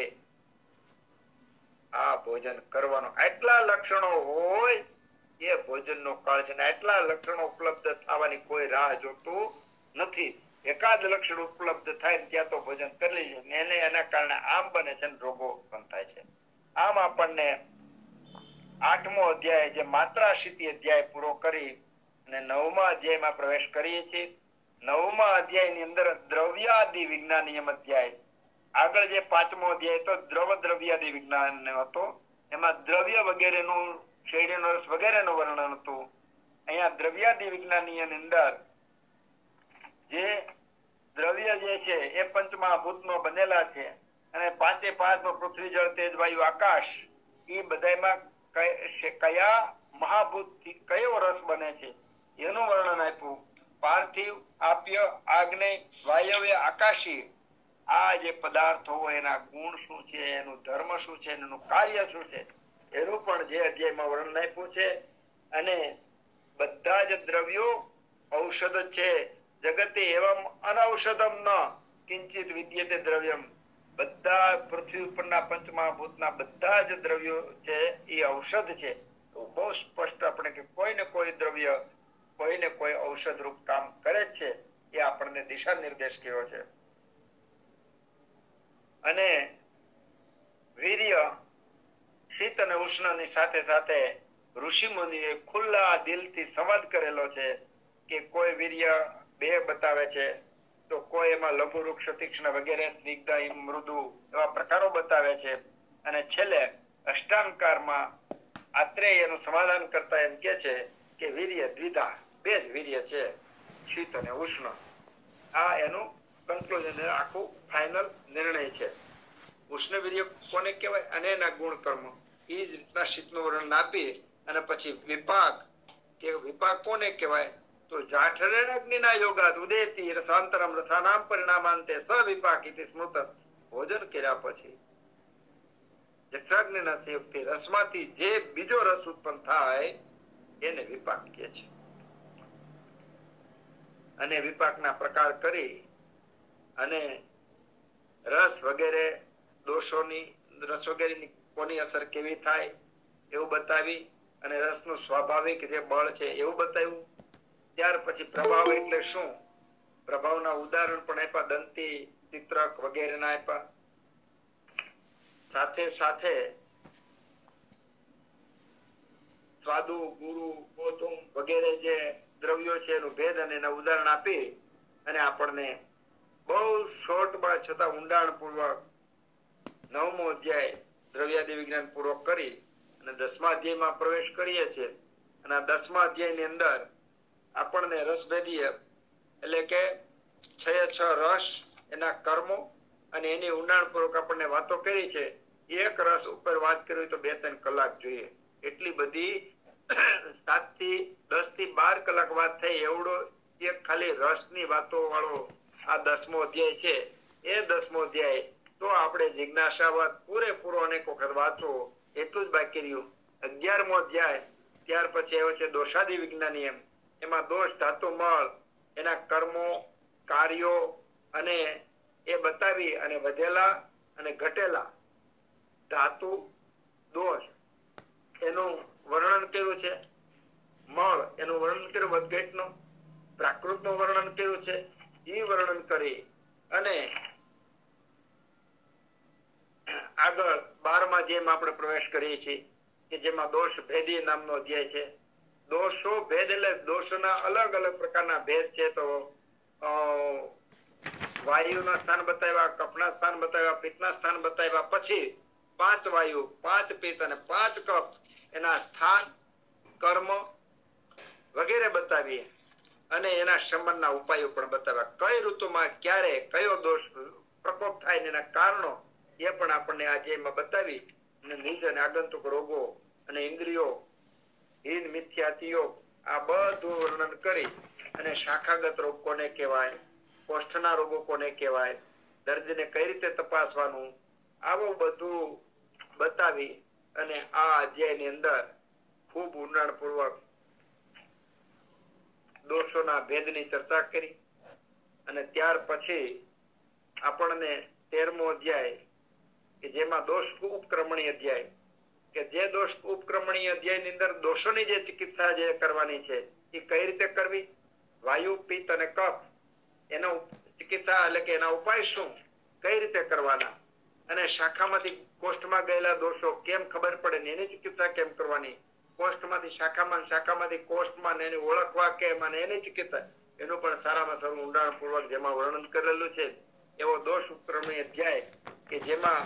આ ભોજન કરવાનો. આટલા લક્ષણો હોય એ ભોજનનો કાળ છે. આટલા લક્ષણો ઉપલબ્ધ થવાની કોઈ રાહ જોતું નથી. એકાદ લક્ષણ ઉપલબ્ધ થાય ત્યાં તો ભોજન કરી લેજો. એને એના કારણે આમ બને છે ને રોગો ઉત્પન્ન થાય છે. આમ આપણને આઠમો અધ્યાય જે માત્રાશીતી અધ્યાય પૂરો કરી અને નવમા અધ્યાયમાં પ્રવેશ કરીએ છીએ. નવમા અધ્યાયની અંદર દ્રવ્યાદિ વિજ્ઞાનીયમ અધ્યાય, આગળ જે પાંચમો અધ્યાય તો દ્રવ દ્રવ્યાદિ વિજ્ઞાન હતો, એમાં દ્રવ્ય વગેરેનું, શેરડીનો રસ વગેરેનું વર્ણન હતું. અહીંયા દ્રવ્યાદિ વિજ્ઞાનની અંદર જે દ્રવ્ય જે છે એ પંચમહાભૂતમાં બનેલા છે અને પાંચે પાંચ પૃથ્વી, જળ, તેજ, વાયુ, આકાશ, એ બધામાં કયા મહાભૂત થી કયો રસ બને છે એનું વર્ણન આપ્યું. પાર્થિવ, આપ્ય, આગ્નેય, વાયવ્ય, આકાશી, આ જે પદાર્થો હોય એના ગુણ શું છે, એનું ધર્મ શું છે, એનું કાર્ય શું છે, એનું પણ જે અધ્યાયમાં વર્ણન આપ્યું છે. અને બધા જ દ્રવ્યો ઔષધ છે. જગતે એવમ અનૌષધમ ન કિંચિત વિદ્યતે દ્રવ્યમ. બધા પૃથ્વી ઉપરના પંચમહાભૂતના બધા જ દ્રવ્યો છે એ ઔષધ છે. તો બહુ સ્પષ્ટ આપણે કે કોઈ ને કોઈ દ્રવ્ય કોઈ ને કોઈ ઔષધ રૂપ કામ કરે છે, એ આપણને દિશા નિર્દેશ કર્યો છે. અને વીર્ય, શીત અને ઉષ્ણની સાથે સાથે ઋષિ મુનિએ ખુલ્લા દિલથી સંવાદ કરેલો છે કે કોઈ વીર્ય બે બતાવે છે, તો કોઈ એમાં લઘુ વૃક્ષ, તીક્ષ્ણ વગેરે, સ્નિગ્ધ, મૃદુ એવા પ્રકારો બતાવે છે. અને છેલ્લે અષ્ટાંગકારમાં આત્રેય એનું સમાધાન કરતા એમ કે છે કે વીર્ય દ્વિધા, બે જ વીર્ય છે, શીત અને ઉષ્ણ. આ એનું કન્ક્લુઝન, આખું ફાઇનલ નિર્ણય છે. ઉષ્ણ વીર્ય કોને કહેવાય અને એના ગુણ કર્મ એ જ રીતના શીતનું વર્ણન આપી અને પછી વિપાક, કે વિપાક કોને કહેવાય? તો જાઠરેણ અગ્નિના યોગાત ઉદેતી રસાંતરમ રસાનામ પરિણામાંતે સવિપાક ઇતિ સ્મૃત. ભોજન કર્યા પછી જઠરાગ્નિના સંયોગથી રસમાંથી જે બીજો રસ ઉત્પન્ન થાય એને વિપાક કહે છે. અને વિપાકના પ્રકાર કરી અને રસ વગેરે દોષોની રસ વગેરેની કોની અસર કેવી થાય એવું બતાવી અને રસનું સ્વાભાવિક જે બળ છે એવું બતાવ્યું. ત્યાર પછી પ્રભાવ એટલે શું, પ્રભાવના ઉદાહરણ પણ આપ્યા, દંતી, ચિત્રક વગેરેના આપ્યા. સાથે સાથે સ્વાદુ, ગુરુ, ગોતુમ વગેરે જે દ્રવ્યો છે એનું ભેદ અને એના ઉદાહરણ આપી અને આપણને બહુ શોર્ટમાં છતાં ઊંડાણ પૂર્વક નવમો અધ્યાય દ્રવ્યાદિ વિજ્ઞાન પૂરો કરી અને દસમા અધ્યાયમાં પ્રવેશ કરીએ છીએ. અને આ દસમા અધ્યાયની અંદર આપણને રસભેદીય એટલે કે છ છ રસ, એના કર્મો અને એની ઊંડાણપૂર્વક આપણને વાતો કરી છે. એક રસ ઉપર વાત કરવી તો બે ત્રણ કલાક જોઈએ. એટલી બધી સાત થી દસ થી બાર કલાક વાત થઈ એવડો એક ખાલી રસની વાતો વાળો આ દસમો અધ્યાય છે. એ દસમો અધ્યાય તો આપણે જિજ્ઞાસાવાદ પૂરેપૂરો અનેક વખત વાંચો એટલું જ બાકી રહ્યું. અગિયારમો અધ્યાય ત્યાર પછી આવ્યો છે દોષાદિ વિજ્ઞાની. એમ એમાં દોષ, ધાતુ, મળ, એના કર્મો, કાર્યો અને એ બતાવી અને વધેલા અને ઘટેલા ધાતુ દોષ એનું વર્ણન કર્યું છે. મળ એનું વર્ણન કર્યું, વધઘટનું, પ્રાકૃતનું વર્ણન કર્યું છે. એ વર્ણન કરી અને આગળ બારમા જેમ આપણે પ્રવેશ કરીએ છીએ કે જેમાં દોષ ભેદી નામનો અધ્યાય છે. દોષો ભેદ એટલે દોષોના અલગ અલગ પ્રકારના ભેદ છે. તો વાયુના સ્થાન બતાવ્યા, કફના સ્થાન બતાવ્યા, પિત્તના સ્થાન બતાવ્યા, પછી પાંચ વાયુ, પાંચ પિત્ત અને પાંચ કફ એના સ્થાન, કર્મ વગેરે બતાવીએ અને એના સંબંધના ઉપાયો પણ બતાવ્યા. કઈ ઋતુમાં ક્યારે કયો દોષ પ્રકોપ થાય એના કારણો એ પણ આપણને આજે એમાં બતાવી અને નિજ અને આગંતુક રોગો અને ઇન્દ્રિયો, હીન મિથ્યાતિઓ આ બધું વર્ણન કરી અને શાખાગત રોગ કોને કહેવાય, કોષ્ઠના રોગો કોને કહેવાય, દર્દીને કઈ રીતે તપાસવાનું, આવું બધું બતાવી અને આ અધ્યાયની અંદર ખૂબ ઊંડાણપૂર્વક દોષોના ભેદની ચર્ચા કરી. અને ત્યાર પછી આપણને તેરમો અધ્યાય કે જેમાં દોષ ઉપક્રમણી અધ્યાય કે જે દોષ ઉપક્રમણી અધ્યાયની અંદર દોષોની જે ચિકિત્સા જે કરવાની છે એ કઈ રીતે કરવી, વાયુ, પિત્ત અને કફ એનો ચિકિત્સા એટલે કે એના ઉપાય શું, કઈ રીતે કરવાના અને શાખામાંથી કોષ્ઠમાં ગયેલા દોષો કેમ ખબર પડે ને એની ચિકિત્સા કેમ કરવાની, કોષ્ઠમાંથી શાખામાં, શાખામાંથી કોષ્ઠમાં એની ઓળખવા કેમ અને એની ચિકિત્સા એનું પણ સારામાં સારું ઊંડાણપૂર્વક જેમાં વર્ણન કરેલું છે. એવો દોષ ઉપક્રમણી અધ્યાય કે જેમાં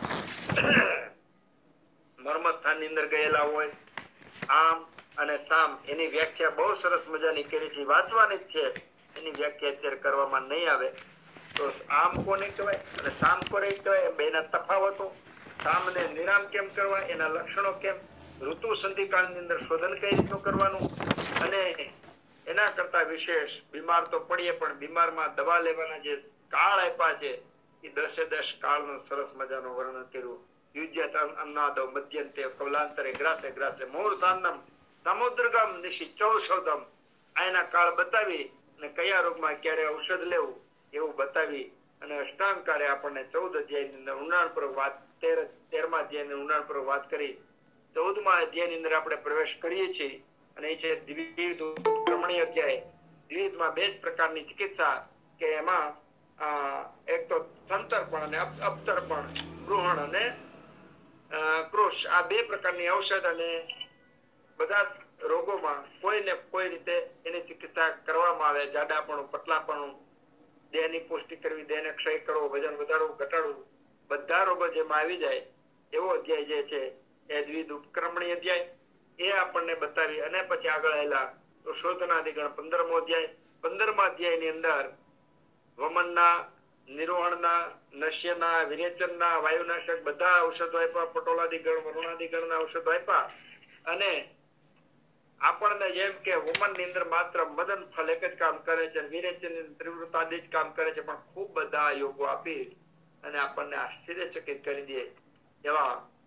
મર્મ સ્થાનની અંદર ગયેલા હોય આમ અને સામ એની વ્યાખ્યા બહુ સરસ મજાની કરી છે, વાંચવાની જ છે. એની વ્યાખ્યા અત્યારે કરવામાં નહીં આવે. તો આમ કોને કહેવાય અને સામ કોને કહેવાય, બેના તફાવતો, સામને નિરામ કેમ કરવા, એના લક્ષણો કેમ, ઋતુ સંધિકાળની અંદર શોધન કઈ રીતનું કરવાનું અને એના કરતા વિશેષ બીમાર તો પડીએ પણ બીમારમાં દવા લેવાના જે કાળ આપ્યા છે એ દસે દસ કાળનું સરસ મજાનું વર્ણન કર્યું. યુજ્યતમ અન્નાદો મધ્યંતે કૌલાંતરે ગ્રાસે ગ્રાસે મૂળ સાંદમ સમુદ્રગમ નિશી ચૌષધમ આના કાળ બતાવી અને કયા રોગમાં ક્યારે ઔષધ લેવું એવું બતાવી અને અષ્ટાંગકારે આપણને ચૌદ અધ્યાયની અંદર ઊંડાણપૂર્વક વાત તેર તેરમા અધ્યાયની ઊંડાણપૂર્વક વાત કરી. ચૌદમા અધ્યાયની અંદર આપણે પ્રવેશ કરીએ છીએ અને એ છે દ્વિવિધ ઉપક્રમણી અધ્યાય. દ્વિવિધમાં બે જ પ્રકારની ચિકિત્સા કે એમાં એક તો સંતર્પણ અને અપતર્પણ, ગૃહણ અને કૃષ, આ બે પ્રકારની ઔષધ અને બધા રોગોમાં કોઈ ને કોઈ રીતે એની ચિકિત્સા કરવામાં આવે. જાડાપણું, પતલાપણું, દેહની પુષ્ટિ કરવી, દેહને ક્ષય કરવો, વજન વધારવું, ઘટાડવું, બધા રોગો જેમાં આવી જાય એવો અધ્યાય જે છે એ દ્વિવિધ ઉપક્રમણી અધ્યાય એ આપણને બતાવી. અને પછી આગળ આવેલા તો શોધનાધિગણ પંદરમો અધ્યાય. પંદરમા અધ્યાયની અંદર વમનના, નિરોહણના, નશ્યના, વિરેચનના, વાયુનાશક બધા ઔષધો આપ્યા, પટોલાદિગણ, વરુણાદિગણના ઔષધો આપ્યા અને આપણને જેમ કે વમન ની અંદર માત્ર મદન ફલ એક જ કામ કરે છે, વિરેચન તીવ્રતાદિ જ કામ કરે છે, પણ ખૂબ બધા યોગો આપી અને આપણને આશ્ચર્યચકિત કરી દે એવા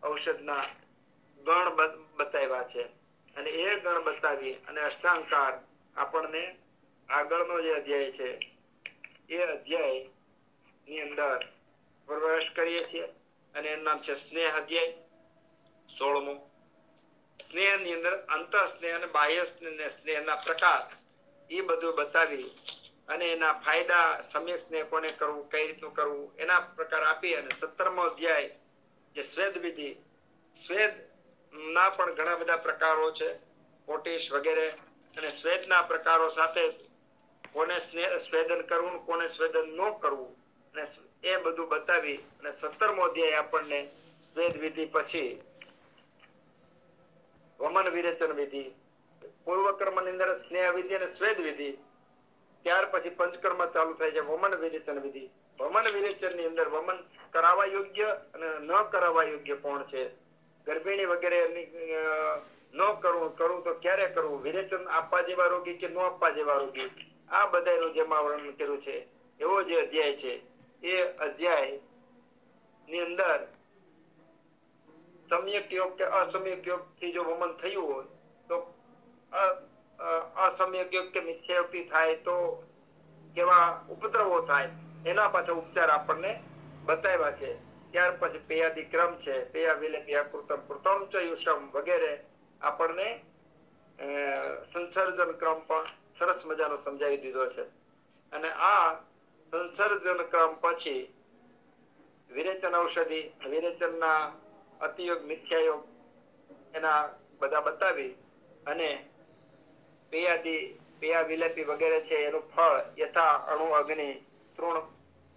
ઔષધના ગણ બતાવ્યા છે અને એ ગણ બતાવી અને અષ્ટાંગકાર આપણને આગળનો જે અધ્યાય છે એ અધ્યાય ની અંદર પ્રવેશ કરીએ છીએ અને એનું નામ છે સ્નેહ અધ્યાય સોળમો. સ્નેહ ની અંદર અંતઃ સ્નેહ અને બાહ્ય સ્નેહ ના પ્રકાર એ બધું બતાવી અને એના ફાયદા, સમ્યક સ્નેહ કોને કરવું, કઈ રીતનું કરવું, એના પ્રકાર આપી અને સત્તરમો અધ્યાય જે સ્વેદ વિધિ, સ્વેદ ના પણ ઘણા બધા પ્રકારો છે, કોટિશ વગેરે, અને સ્વેદ ના પ્રકારો સાથે કોને સ્વેદન કરવું, કોને સ્વેદન ન કરવું, અને એ બધું બતાવી અને સત્તરમો અધ્યાય આપણને સ્વેદ વિધિ પછી વમન વિરેચન વિધિ, પૂર્વ કર્મ ની અંદર સ્નેહ વિધિ અને સ્વેદ વિધિ, ત્યાર પછી પંચકર્મ ચાલુ થાય છે વમન વિરેચન વિધિ. વમન વિરેચન ની અંદર વમન કરાવવા યોગ્ય અને ન કરાવવા યોગ્ય કોણ છે, ગર્ભિણી વગેરે ન કરવું, કરવું તો ક્યારે કરવું, વિરેચન આપવા જેવા રોગી કે ન આપવા જેવા રોગી, આ બધાનું જેમાં વર્ણન કર્યું છે એવો જે અધ્યાય છે એ અધ્યાય ની અંદર સમ્યક યોગ કે અસમ્યક યોગ થી જો વમન થયું હોય તો અસમ્યક યોગ કે મિથ્યાયોગથી થાય તો કેવા ઉપદ્રવો થાય એના પાછળ ઉપચાર આપણને બતાવ્યા છે. ત્યાર પછી પૈયાદી ક્રમ છે, પૈયા વિલેપી કૃતમ કૃતમ ચ યુષમ વગેરે આપણને અ સંસર્જન ક્રમ પણ સરસ મજાનો સમજાવી દીધો છે. અને આ સંસર્જન ક્રમ પછી વિરેચન ઔષધિ, વિરેચન ના અતિયોગ, મિથ્યાયોગ એના બધા બતાવી અને પૈયાદી, પૈયા વિલેપી વગેરે છે એનું ફળ યથા અણુ અગ્નિ તૃણ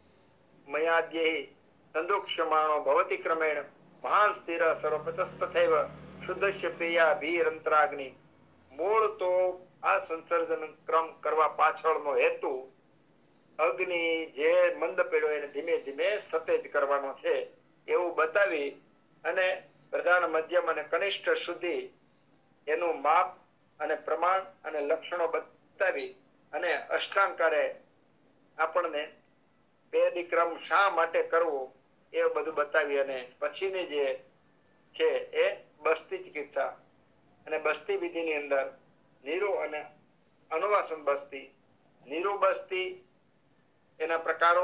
મયાદ્યે સંદોક્ષમાણો ભવતી ક્રમેણ મહાન સ્થિર સર્વપતસ્તથૈવ શુદ્ધસ્ય પૈયા ભીરંતરાગ્નિ. મૂળ તો આ સંસર્જન ક્રમ કરવા પાછળનો હેતુ અગ્નિ જે મંદ પીડ્યો એને ધીમે ધીમે સતેજ કરવાનો છે એવું બતાવી અને પ્રધાન, મધ્યમ અને કનિષ્ઠ સુધી એનું માપ અને પ્રમાણ અને લક્ષણો બતાવી અને અષ્ટાંકરે આપણને પૈયાદી ક્રમ શા માટે કરવો એ બધું બતાવી અને પછીની જે છે એ બસ્તી ચિકિત્સા અને બસ્તી વિધિ ની અંદર નીરુ અને અનુવાસન બસ્તી, નીરુ બસ્તી એના પ્રકારો,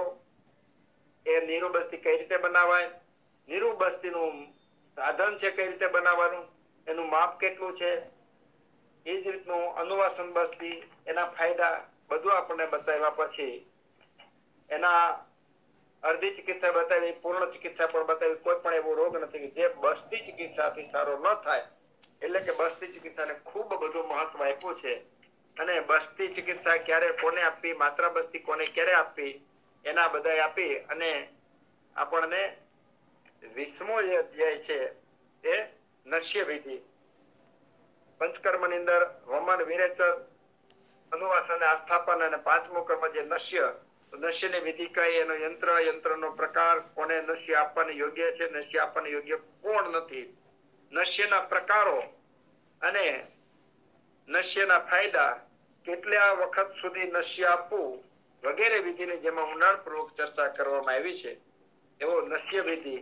એ નીરુ બસ્તી કઈ રીતે બનાવાય, નીરુ બસ્તી નું સાધન છે કઈ રીતે બનાવવાનું, એનું માપ કેટલું છે, એ જ રીતનું અનુવાસન બસ્તી એના ફાયદા બધું આપણને બતાવ્યા પછી એના અર્ધી ચિકિત્સા બતાવી, પૂર્ણ ચિકિત્સા પણ બતાવી. કોઈ પણ એવો રોગ નથી જે બસ્તી ચિકિત્સાથી સારો ન થાય, એટલે કે બસ્તી ચિકિત્સાને ખુબ બધું મહત્વ આપ્યું છે. અને બસ્તી ચિકિત્સા ક્યારે કોને આપવી, માત્રા બસ્તી કોને ક્યારે આપવી, એના બધા આપી અને આપણને વિસ્મો જે અધ્યાય છે એ નશ્ય વિધિ, પંચકર્મ ની અંદર વમન, વિરેચન, અનુવાસન, આસ્થાપન અને પાંચમો કર્મ જે નશ્ય, નશ્ય ની વિધિ કઈ, એનો યંત્ર, યંત્ર નો પ્રકાર, કોને નશ્ય આપવાની યોગ્ય છે, નશ્ય આપવાની યોગ્ય કોણ નથી, નશ્ય ના પ્રકારો અને નશ્ય ના ફાયદા, કેટલા વખત સુધી નશ્ય આપવું વગેરે વિધિની જેમાં ઊંડાણપૂર્વક ચર્ચા કરવામાં આવી છે એવો નશ્ય વિધિ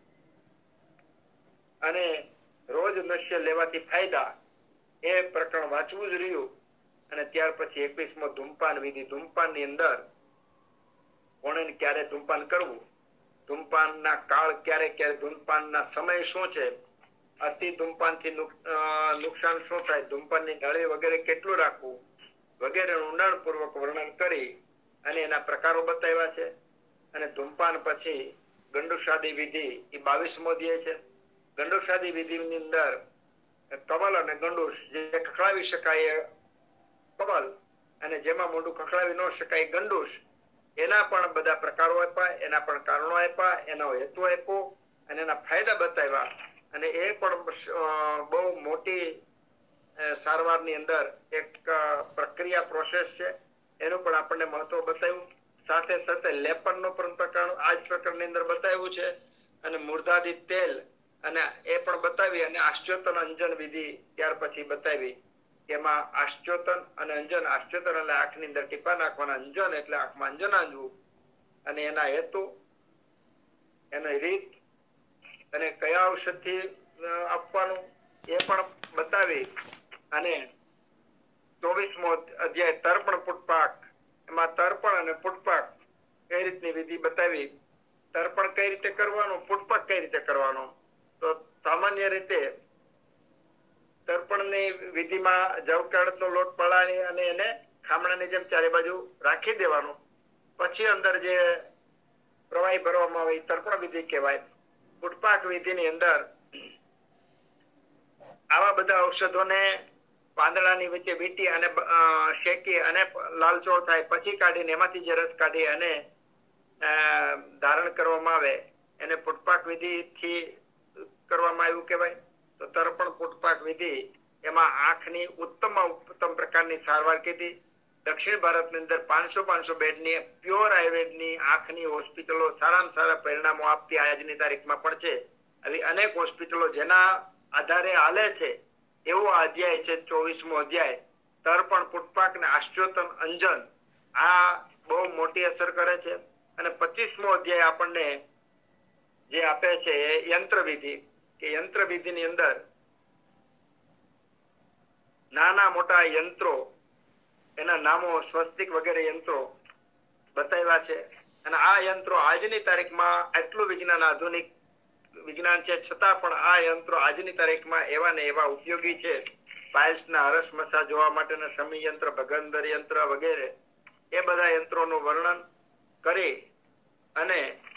અને રોજ નશ્ય લેવાથી ફાયદા એ પ્રકરણ વાંચવું જ રહ્યું. અને ત્યાર પછી એકવીસમો ધૂમપાન વિધિ, ધૂમપાન ની અંદર કોણે ક્યારે ધૂમપાન કરવું, ધૂમપાન ના કાળ ક્યારે ક્યારે, ધૂમપાન ના સમય શું છે, અતિ ધૂમપાન થી નુકસાન શું થાય, ધૂમપાન ની નળી વગેરે કેટલું રાખવું વગેરે ઊંડાણ પૂર્વક વર્ણન કરી અને એના પ્રકારો બતાવ્યા છે. અને ધૂમપાન પછી ગંડુસાદી વિધિ એ બાવીસમો અધ્યાય છે. ગંડુસાદી વિધિ ની અંદર કમલ અને ગંડુસ જે ખખડાવી શકાય કમલ અને જેમાં મોઢું ખખડાવી ન શકાય ગંડુસ, એના પણ બધા પ્રકારો આપ્યા, એના પણ કારણો આપ્યા, એનો હેતુ આપ્યો અને એના ફાયદા બતાવ્યા. અને એ પણ બહુ મોટી સારવાર ની અંદર એક પ્રક્રિયા પ્રોસેસ છે, એનું પણ આપણને મહત્વ બતાવ્યું. સાથે સાથે લેપન નો પણ પ્રકાર આ જ પ્રકરણની અંદર બતાવ્યું છે. અને મૂર્ધાદી તેલ અને એ પણ બતાવી અને આશ્ચોતન અંજન વિધિ ત્યાર પછી બતાવી. એમાં આશ્ચોતન અને અંજન, આશ્ચોતન એટલે આંખ ની અંદર ટીપા નાખવાના, અંજન એટલે આંખમાં અંજન આંજવું અને એના હેતુ, એની રીત અને કયા ઔષધથી આપવાનું એ પણ બતાવી અને ચોવીસમો અધ્યાય તર્પણ પુટપાક, એમાં તર્પણ અને પુટપાક કઈ રીતની વિધિ બતાવી. તર્પણ કઈ રીતે કરવાનું, પુટપાક કઈ રીતે કરવાનો. તો સામાન્ય રીતે તર્પણની વિધિમાં જવ કે અડદનો લોટ પલાળી અને એને ખામણાની જેમ ચારે બાજુ રાખી દેવાનું. પછી અંદર જે પ્રવાહી ભરવામાં આવે એ તર્પણ વિધિ કહેવાય. પુટપાક વિધિની અંદર આવા બધા ઔષધોને પાંદડાની વચ્ચે વીંટી અને શેકી અને લાલચો થાય પછી કાઢીને એમાંથી જે રસ કાઢી અને ધારણ કરવામાં આવે એને પુટપાક વિધિ થી કરવામાં આવ્યું કહેવાય. તો તર્પણ પુટપાક વિધિ એમાં આંખની ઉત્તમ ઉત્તમ પ્રકારની સારવાર કીધી. દક્ષિણ ભારતની અંદર પાંચસો પાંચસો બેડની પ્યોર આયુર્વેદની આંખની હોસ્પિટલો સારામાં સારા પરિણામો આપતી આજની તારીખમાં પણ છે. આવી અનેક હોસ્પિટલો જેના આધારે હાલે છે. એવો અધ્યાય છે ચોવીસમો અધ્યાય તર્પણ પુટપાક ને આશ્ચોતન અંજન. આ બહુ મોટી અસર કરે છે. અને પચીસમો અધ્યાય આપણને જે આપે છે એ યંત્ર વિધિ, કે યંત્ર વિધિની અંદર નાના મોટા યંત્રો, એના નામો સ્વસ્તિક વગેરે યંત્રો બતાવ્યા છે. અને આ યંત્રો આજની તારીખમાં આટલું વિજ્ઞાન આધુનિક વિજ્ઞાન છે છતાં પણ આ યંત્રો આજની તારીખમાં એવા ને એવા ઉપયોગી છે. પાઇલ્સના હરસ મસા જોવા માટેના સમી યંત્ર, ભગંદર યંત્ર વગેરે એ બધા યંત્રોનું વર્ણન કરી અને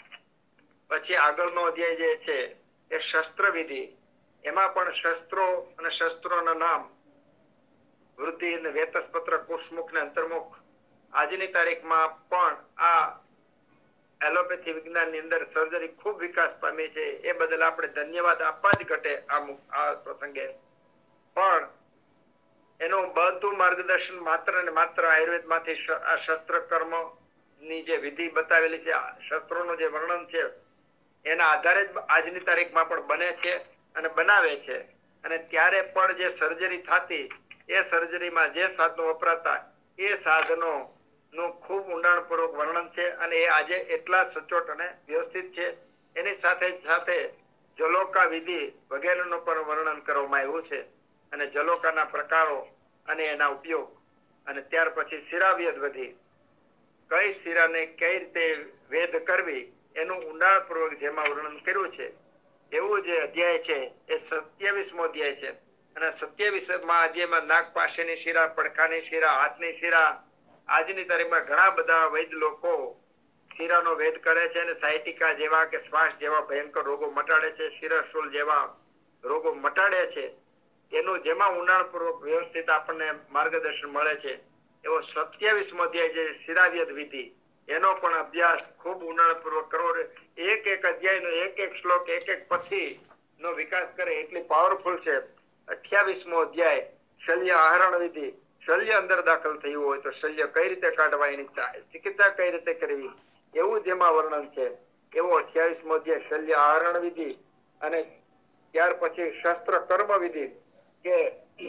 પછી આગળનો અધ્યાય જે છે એ શસ્ત્ર વિધિ. એમાં પણ શસ્ત્રો અને શસ્ત્રોના નામ વૃદ્ધિ અને વેતસ્પત્ર, કુશમુખ ને અંતર્મુખ આજની તારીખમાં પણ આ એલોપેથી વિજ્ઞાનની અંદર સર્જરી ખૂબ વિકાસ પામી છે. એ બદલ આપણે ધન્યવાદ આપવા જ ઘટે આ પ્રસંગે. પણ એનું બધું માર્ગદર્શન માત્ર ને માત્ર આયુર્વેદમાંથી આ શસ્ત્ર કર્મ ની જે વિધિ બતાવેલી છે, શસ્ત્રોનું જે વર્ણન છે એના આધારે જ આજની તારીખમાં પણ બને છે અને બનાવે છે. અને ત્યારે પણ જે સર્જરી થતી એ સર્જરીમાં જે સાધનો વપરાતા એ સાધનો નું ખૂબ ઊંડાણપૂર્વક વર્ણન છે. અને એ આજે એટલા સચોટ અને વ્યવસ્થિત છે. એની સાથે સાથે જલોકા વિધિ વગેરેનું પણ વર્ણન કરવામાં આવ્યું છે. અને જલોકાના પ્રકારો અને એના ઉપયોગ. અને ત્યાર પછી શિરાવ્યદ વિધિ, કઈ શિરાને કઈ રીતે વેદ કરવી એનું ઊંડાણપૂર્વક જેમાં વર્ણન કર્યું છે. એવું જે અધ્યાય છે એ સત્યાવીસમો અધ્યાય છે. અને સત્યાવીસમાં અધ્યાયમાં નાક પાસેની શિરા, પડખાની શિરા, હાથની શિરા. આજની તારીખમાં ઘણા બધા વૈદ લોકો શિરાનો વેદ કરે છે અને સાયટિકા જેવા કે શ્વાસ જેવા ભયંકર રોગો મટાડે છે, શિરશૂલ જેવા રોગો મટાડે છે. એનું જેમાં ઊંડાણપૂર્વક વ્યવસ્થિત આપણને માર્ગદર્શન મળે છે. એવો સત્યાવીસમો અધ્યાય જે શિરાવ્યદ વિધિ, એનો પણ અભ્યાસ ખૂબ ઊંડાણપૂર્વક કરવો. એક એક અધ્યાયનો એક એક શ્લોક, એક એક પથી નો વિકાસ કરે એટલી પાવરફુલ છે. અઠ્યાવીસમો અધ્યાય શલ્ય આહરણ વિધિ. શલ્ય અંદર દાખલ થયું હોય તો શલ્ય કઈ રીતે કાઢવા, એની ચિકિત્સા કઈ રીતે કરવી એવું જેમાં વર્ણન છે. એવો અઠ્યાવીસમો અધ્યાય શલ્ય આહરણ વિધિ. અને ત્યાર પછી શસ્ત્ર કર્મ વિધિ, કે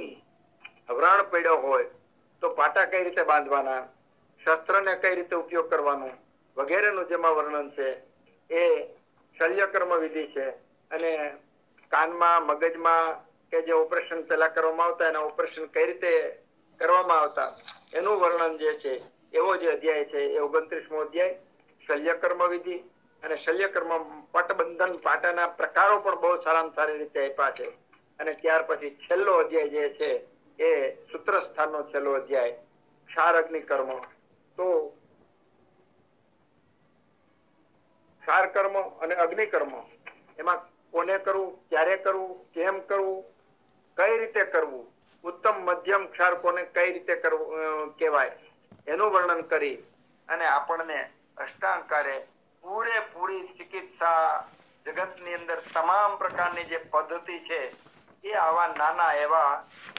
વ્રણ પડ્યો હોય તો પાટા કઈ રીતે બાંધવાના, શસ્ત્રને કઈ રીતે ઉપયોગ કરવાનો વગેરેનું જેમાં વર્ણન છે એ શલ્યકર્મ વિધિ છે. અને કાનમાં, મગજમાં કે જે ઓપરેશન પેલા કરવામાં આવતા એના ઓપરેશન કઈ રીતે કરવામાં આવતા એનું વર્ણન જે છે એવો જે અધ્યાય છે એ ઓગણત્રીસમો અધ્યાય શલ્યકર્મ વિધિ. અને શલ્યકર્મ પટબંધન, પાટાના પ્રકારો પણ બહુ સારામાં સારી રીતે આપ્યા છે. અને ત્યાર પછી છેલ્લો અધ્યાય જે છે એ સૂત્રસ્થાનનો છેલ્લો અધ્યાય ક્ષાર અગ્નિ કર્મ. તો ક્ષાર કર્મ અને અગ્નિ કર્મ એમાં કોને કરવું, ક્યારે કરવું, કેમ કરવું, કઈ રીતે કરવું, ઉત્તમ મધ્યમ ક્ષાર કોને કઈ રીતે કરવું કહેવાય એનું વર્ણન કરી અને આપણને અષ્ટાંગારે પૂરેપૂરી ચિકિત્સા જગતની અંદર તમામ પ્રકારની જે પદ્ધતિ છે એ આવા નાના એવા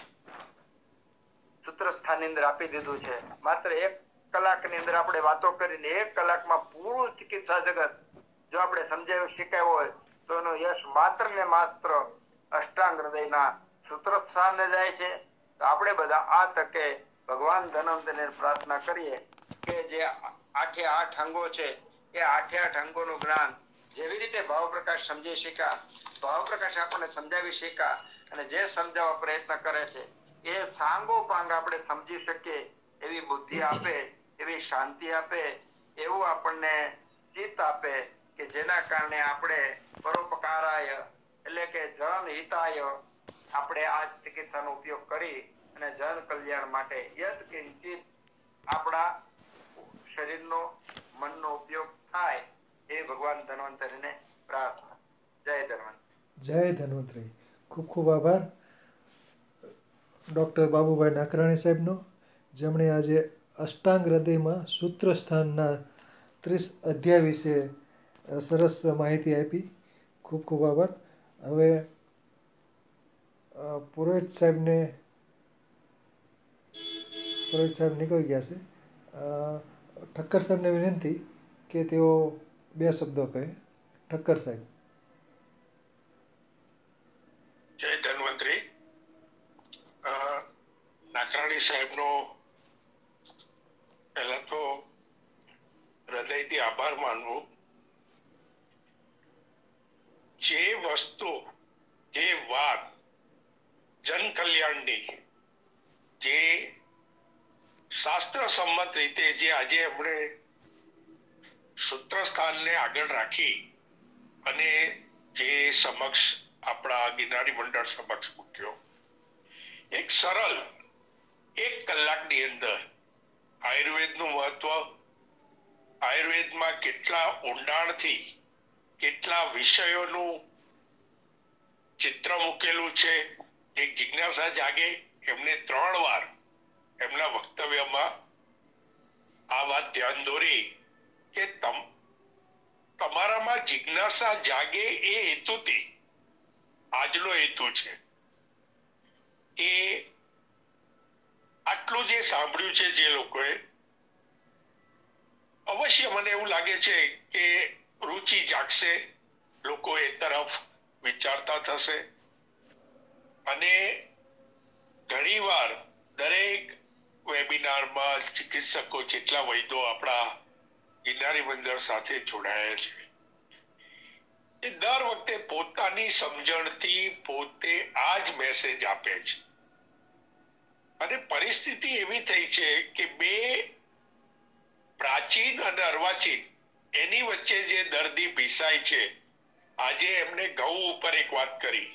સૂત્રસ્થાનની અંદર આપી દીધું છે. માત્ર એક કલાકની અંદર આપણે વાતો કરીને એક કલાકમાં પૂરું ચિકિત્સા જગત જો આપણે સમજાવ્યું, શીખાયું હોય તો એનો યશ માત્ર ને માત્ર અષ્ટાંગ હૃદયના સૂત્રસ્થાને જાય છે. તો આપણે બધા આ તકે ભગવાન ધન્વંતરીને પ્રાર્થના કરીએ કે જે આઠે આઠ અંગો છે એ આઠે આઠ અંગોનું જ્ઞાન જેવી રીતે ભાવપ્રકાશ સમજી શક્યા, ભાવપ્રકાશ આપણને સમજાવી શક્યા અને જે સમજાવવા પ્રયત્ન કરે છે એ સાંગો પાંગ આપણે સમજી શકીએ એવી બુદ્ધિ આપે, એવી શાંતિ આપે, એવું આપણને ચિત્ત આપે કે જેના કારણે આપણે પરોપકારાય એટલે કે જન હિતાય આપણે આ ચિકિત્સાનો ઉપયોગ કરી અને જન કલ્યાણ માટે યદ કિંચિત આપણા શરીરનો મનનો ઉપયોગ થાય એ ભગવાન ધન્વંતરીને પ્રાર્થના. જય ધન્વંતરી. જય ધન્વંતરી. ખૂબ ખૂબ આભાર ડૉક્ટર બાબુભાઈ નાકરાણી સાહેબનો, જેમણે આજે અષ્ટાંગ હૃદયમાં સૂત્ર સ્થાનના ત્રીસ અધ્યાય વિશે સરસ માહિતી આપી. ખૂબ ખૂબ આભાર. હવે પુરોહિત સાહેબને પુરોહિત સાહેબ નીકળી ગયા છે. ઠક્કર સાહેબને વિનંતી કે તેઓ બે શબ્દો કહે. ઠક્કર સાહેબ. જય ધન્વંતરી. નાકરાણી સાહેબનો પહેલા તો હૃદયથી આભાર માનવો. જે વસ્તુ, જે વાત જન કલ્યાણની, જે શાસ્ત્ર સંમત રીતે જે આજે આપણે સૂત્રસ્થાનને આગળ રાખી અને જે સમક્ષ આપણા ગિરનારી મંડળ સમક્ષ મૂક્યો, એક સરળ એક કલાકની અંદર આયુર્વેદનું મહત્વ, આયુર્વેદમાં કેટલા ઊંડાણથી કેટલા વિષયોનું ચિત્ર મૂકેલું છે, એક જિજ્ઞાસા જાગે. એમને ત્રણ વાર એમના વક્તવ્યમાં આ વાત ધ્યાન દોરી કે તમ તમારામાં જિજ્ઞાસા જાગે એ હેતુથી આજનો હેતુ છે. એ આટલું જે સાંભળ્યું છે જે લોકોએ, અવશ્ય મને એવું લાગે છે કે રુચિ જાગશે, લોકો એ તરફ વિચારતા થશે. અને ઘણીવાર દરેક વેબિનારમાં ચિકિત્સકો જેટલા વૈદ્યો આપણા ગિરનારી મંડળ સાથે જોડાયા છે, એ દર વખતે પોતાની સમજણથી પોતે આ જ મેસેજ આપે છે. અને પરિસ્થિતિ એવી થઈ છે કે બે પ્રાચીન અને અર્વાચીન એની વચ્ચે જે દર્દી ભીસાય છે. આજે એમને ઘઉં ઉપર એક વાત કરી.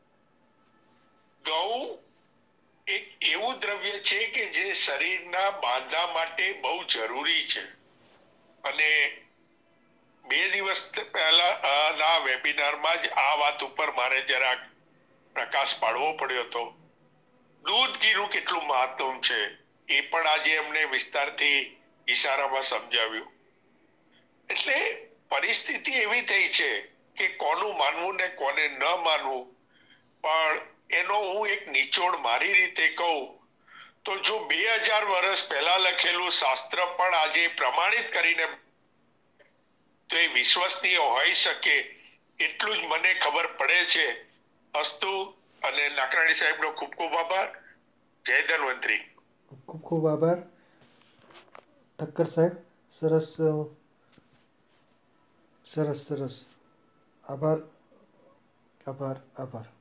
ઘઉં એક એવું દ્રવ્ય છે કે જે શરીરના બાંધા માટે બહુ જરૂરી છે. અને બે દિવસ પહેલા ના વેબિનારમાં જ આ વાત ઉપર મારે જરાક પ્રકાશ પાડવો પડ્યો હતો. દૂધ ગીરું કેટલું મહત્વ છે એ પણ આજે એમને વિસ્તારથી ઈશારામાં સમજાવ્યું. એટલે પરિસ્થિતિ એવી થઈ છે કે કોનું માનવું ને કોને ન માનવું, પણ એનો હું એક નિચોડ મારી રીતે કહું તો જો બે હજાર વર્ષ પહેલા લખેલું શાસ્ત્ર પણ આજે પ્રમાણિત કરીને તો એ વિશ્વસનીય હોઈ શકે એટલું જ મને ખબર પડે છે. અસ્તુ. અને નાકરાણી સાહેબનો ખૂબ ખૂબ આભાર. જય ધન્વંતરી. ખૂબ ખૂબ આભાર ઠક્કર સાહેબ. સરસ સરસ સરસ. આભાર આભાર આભાર.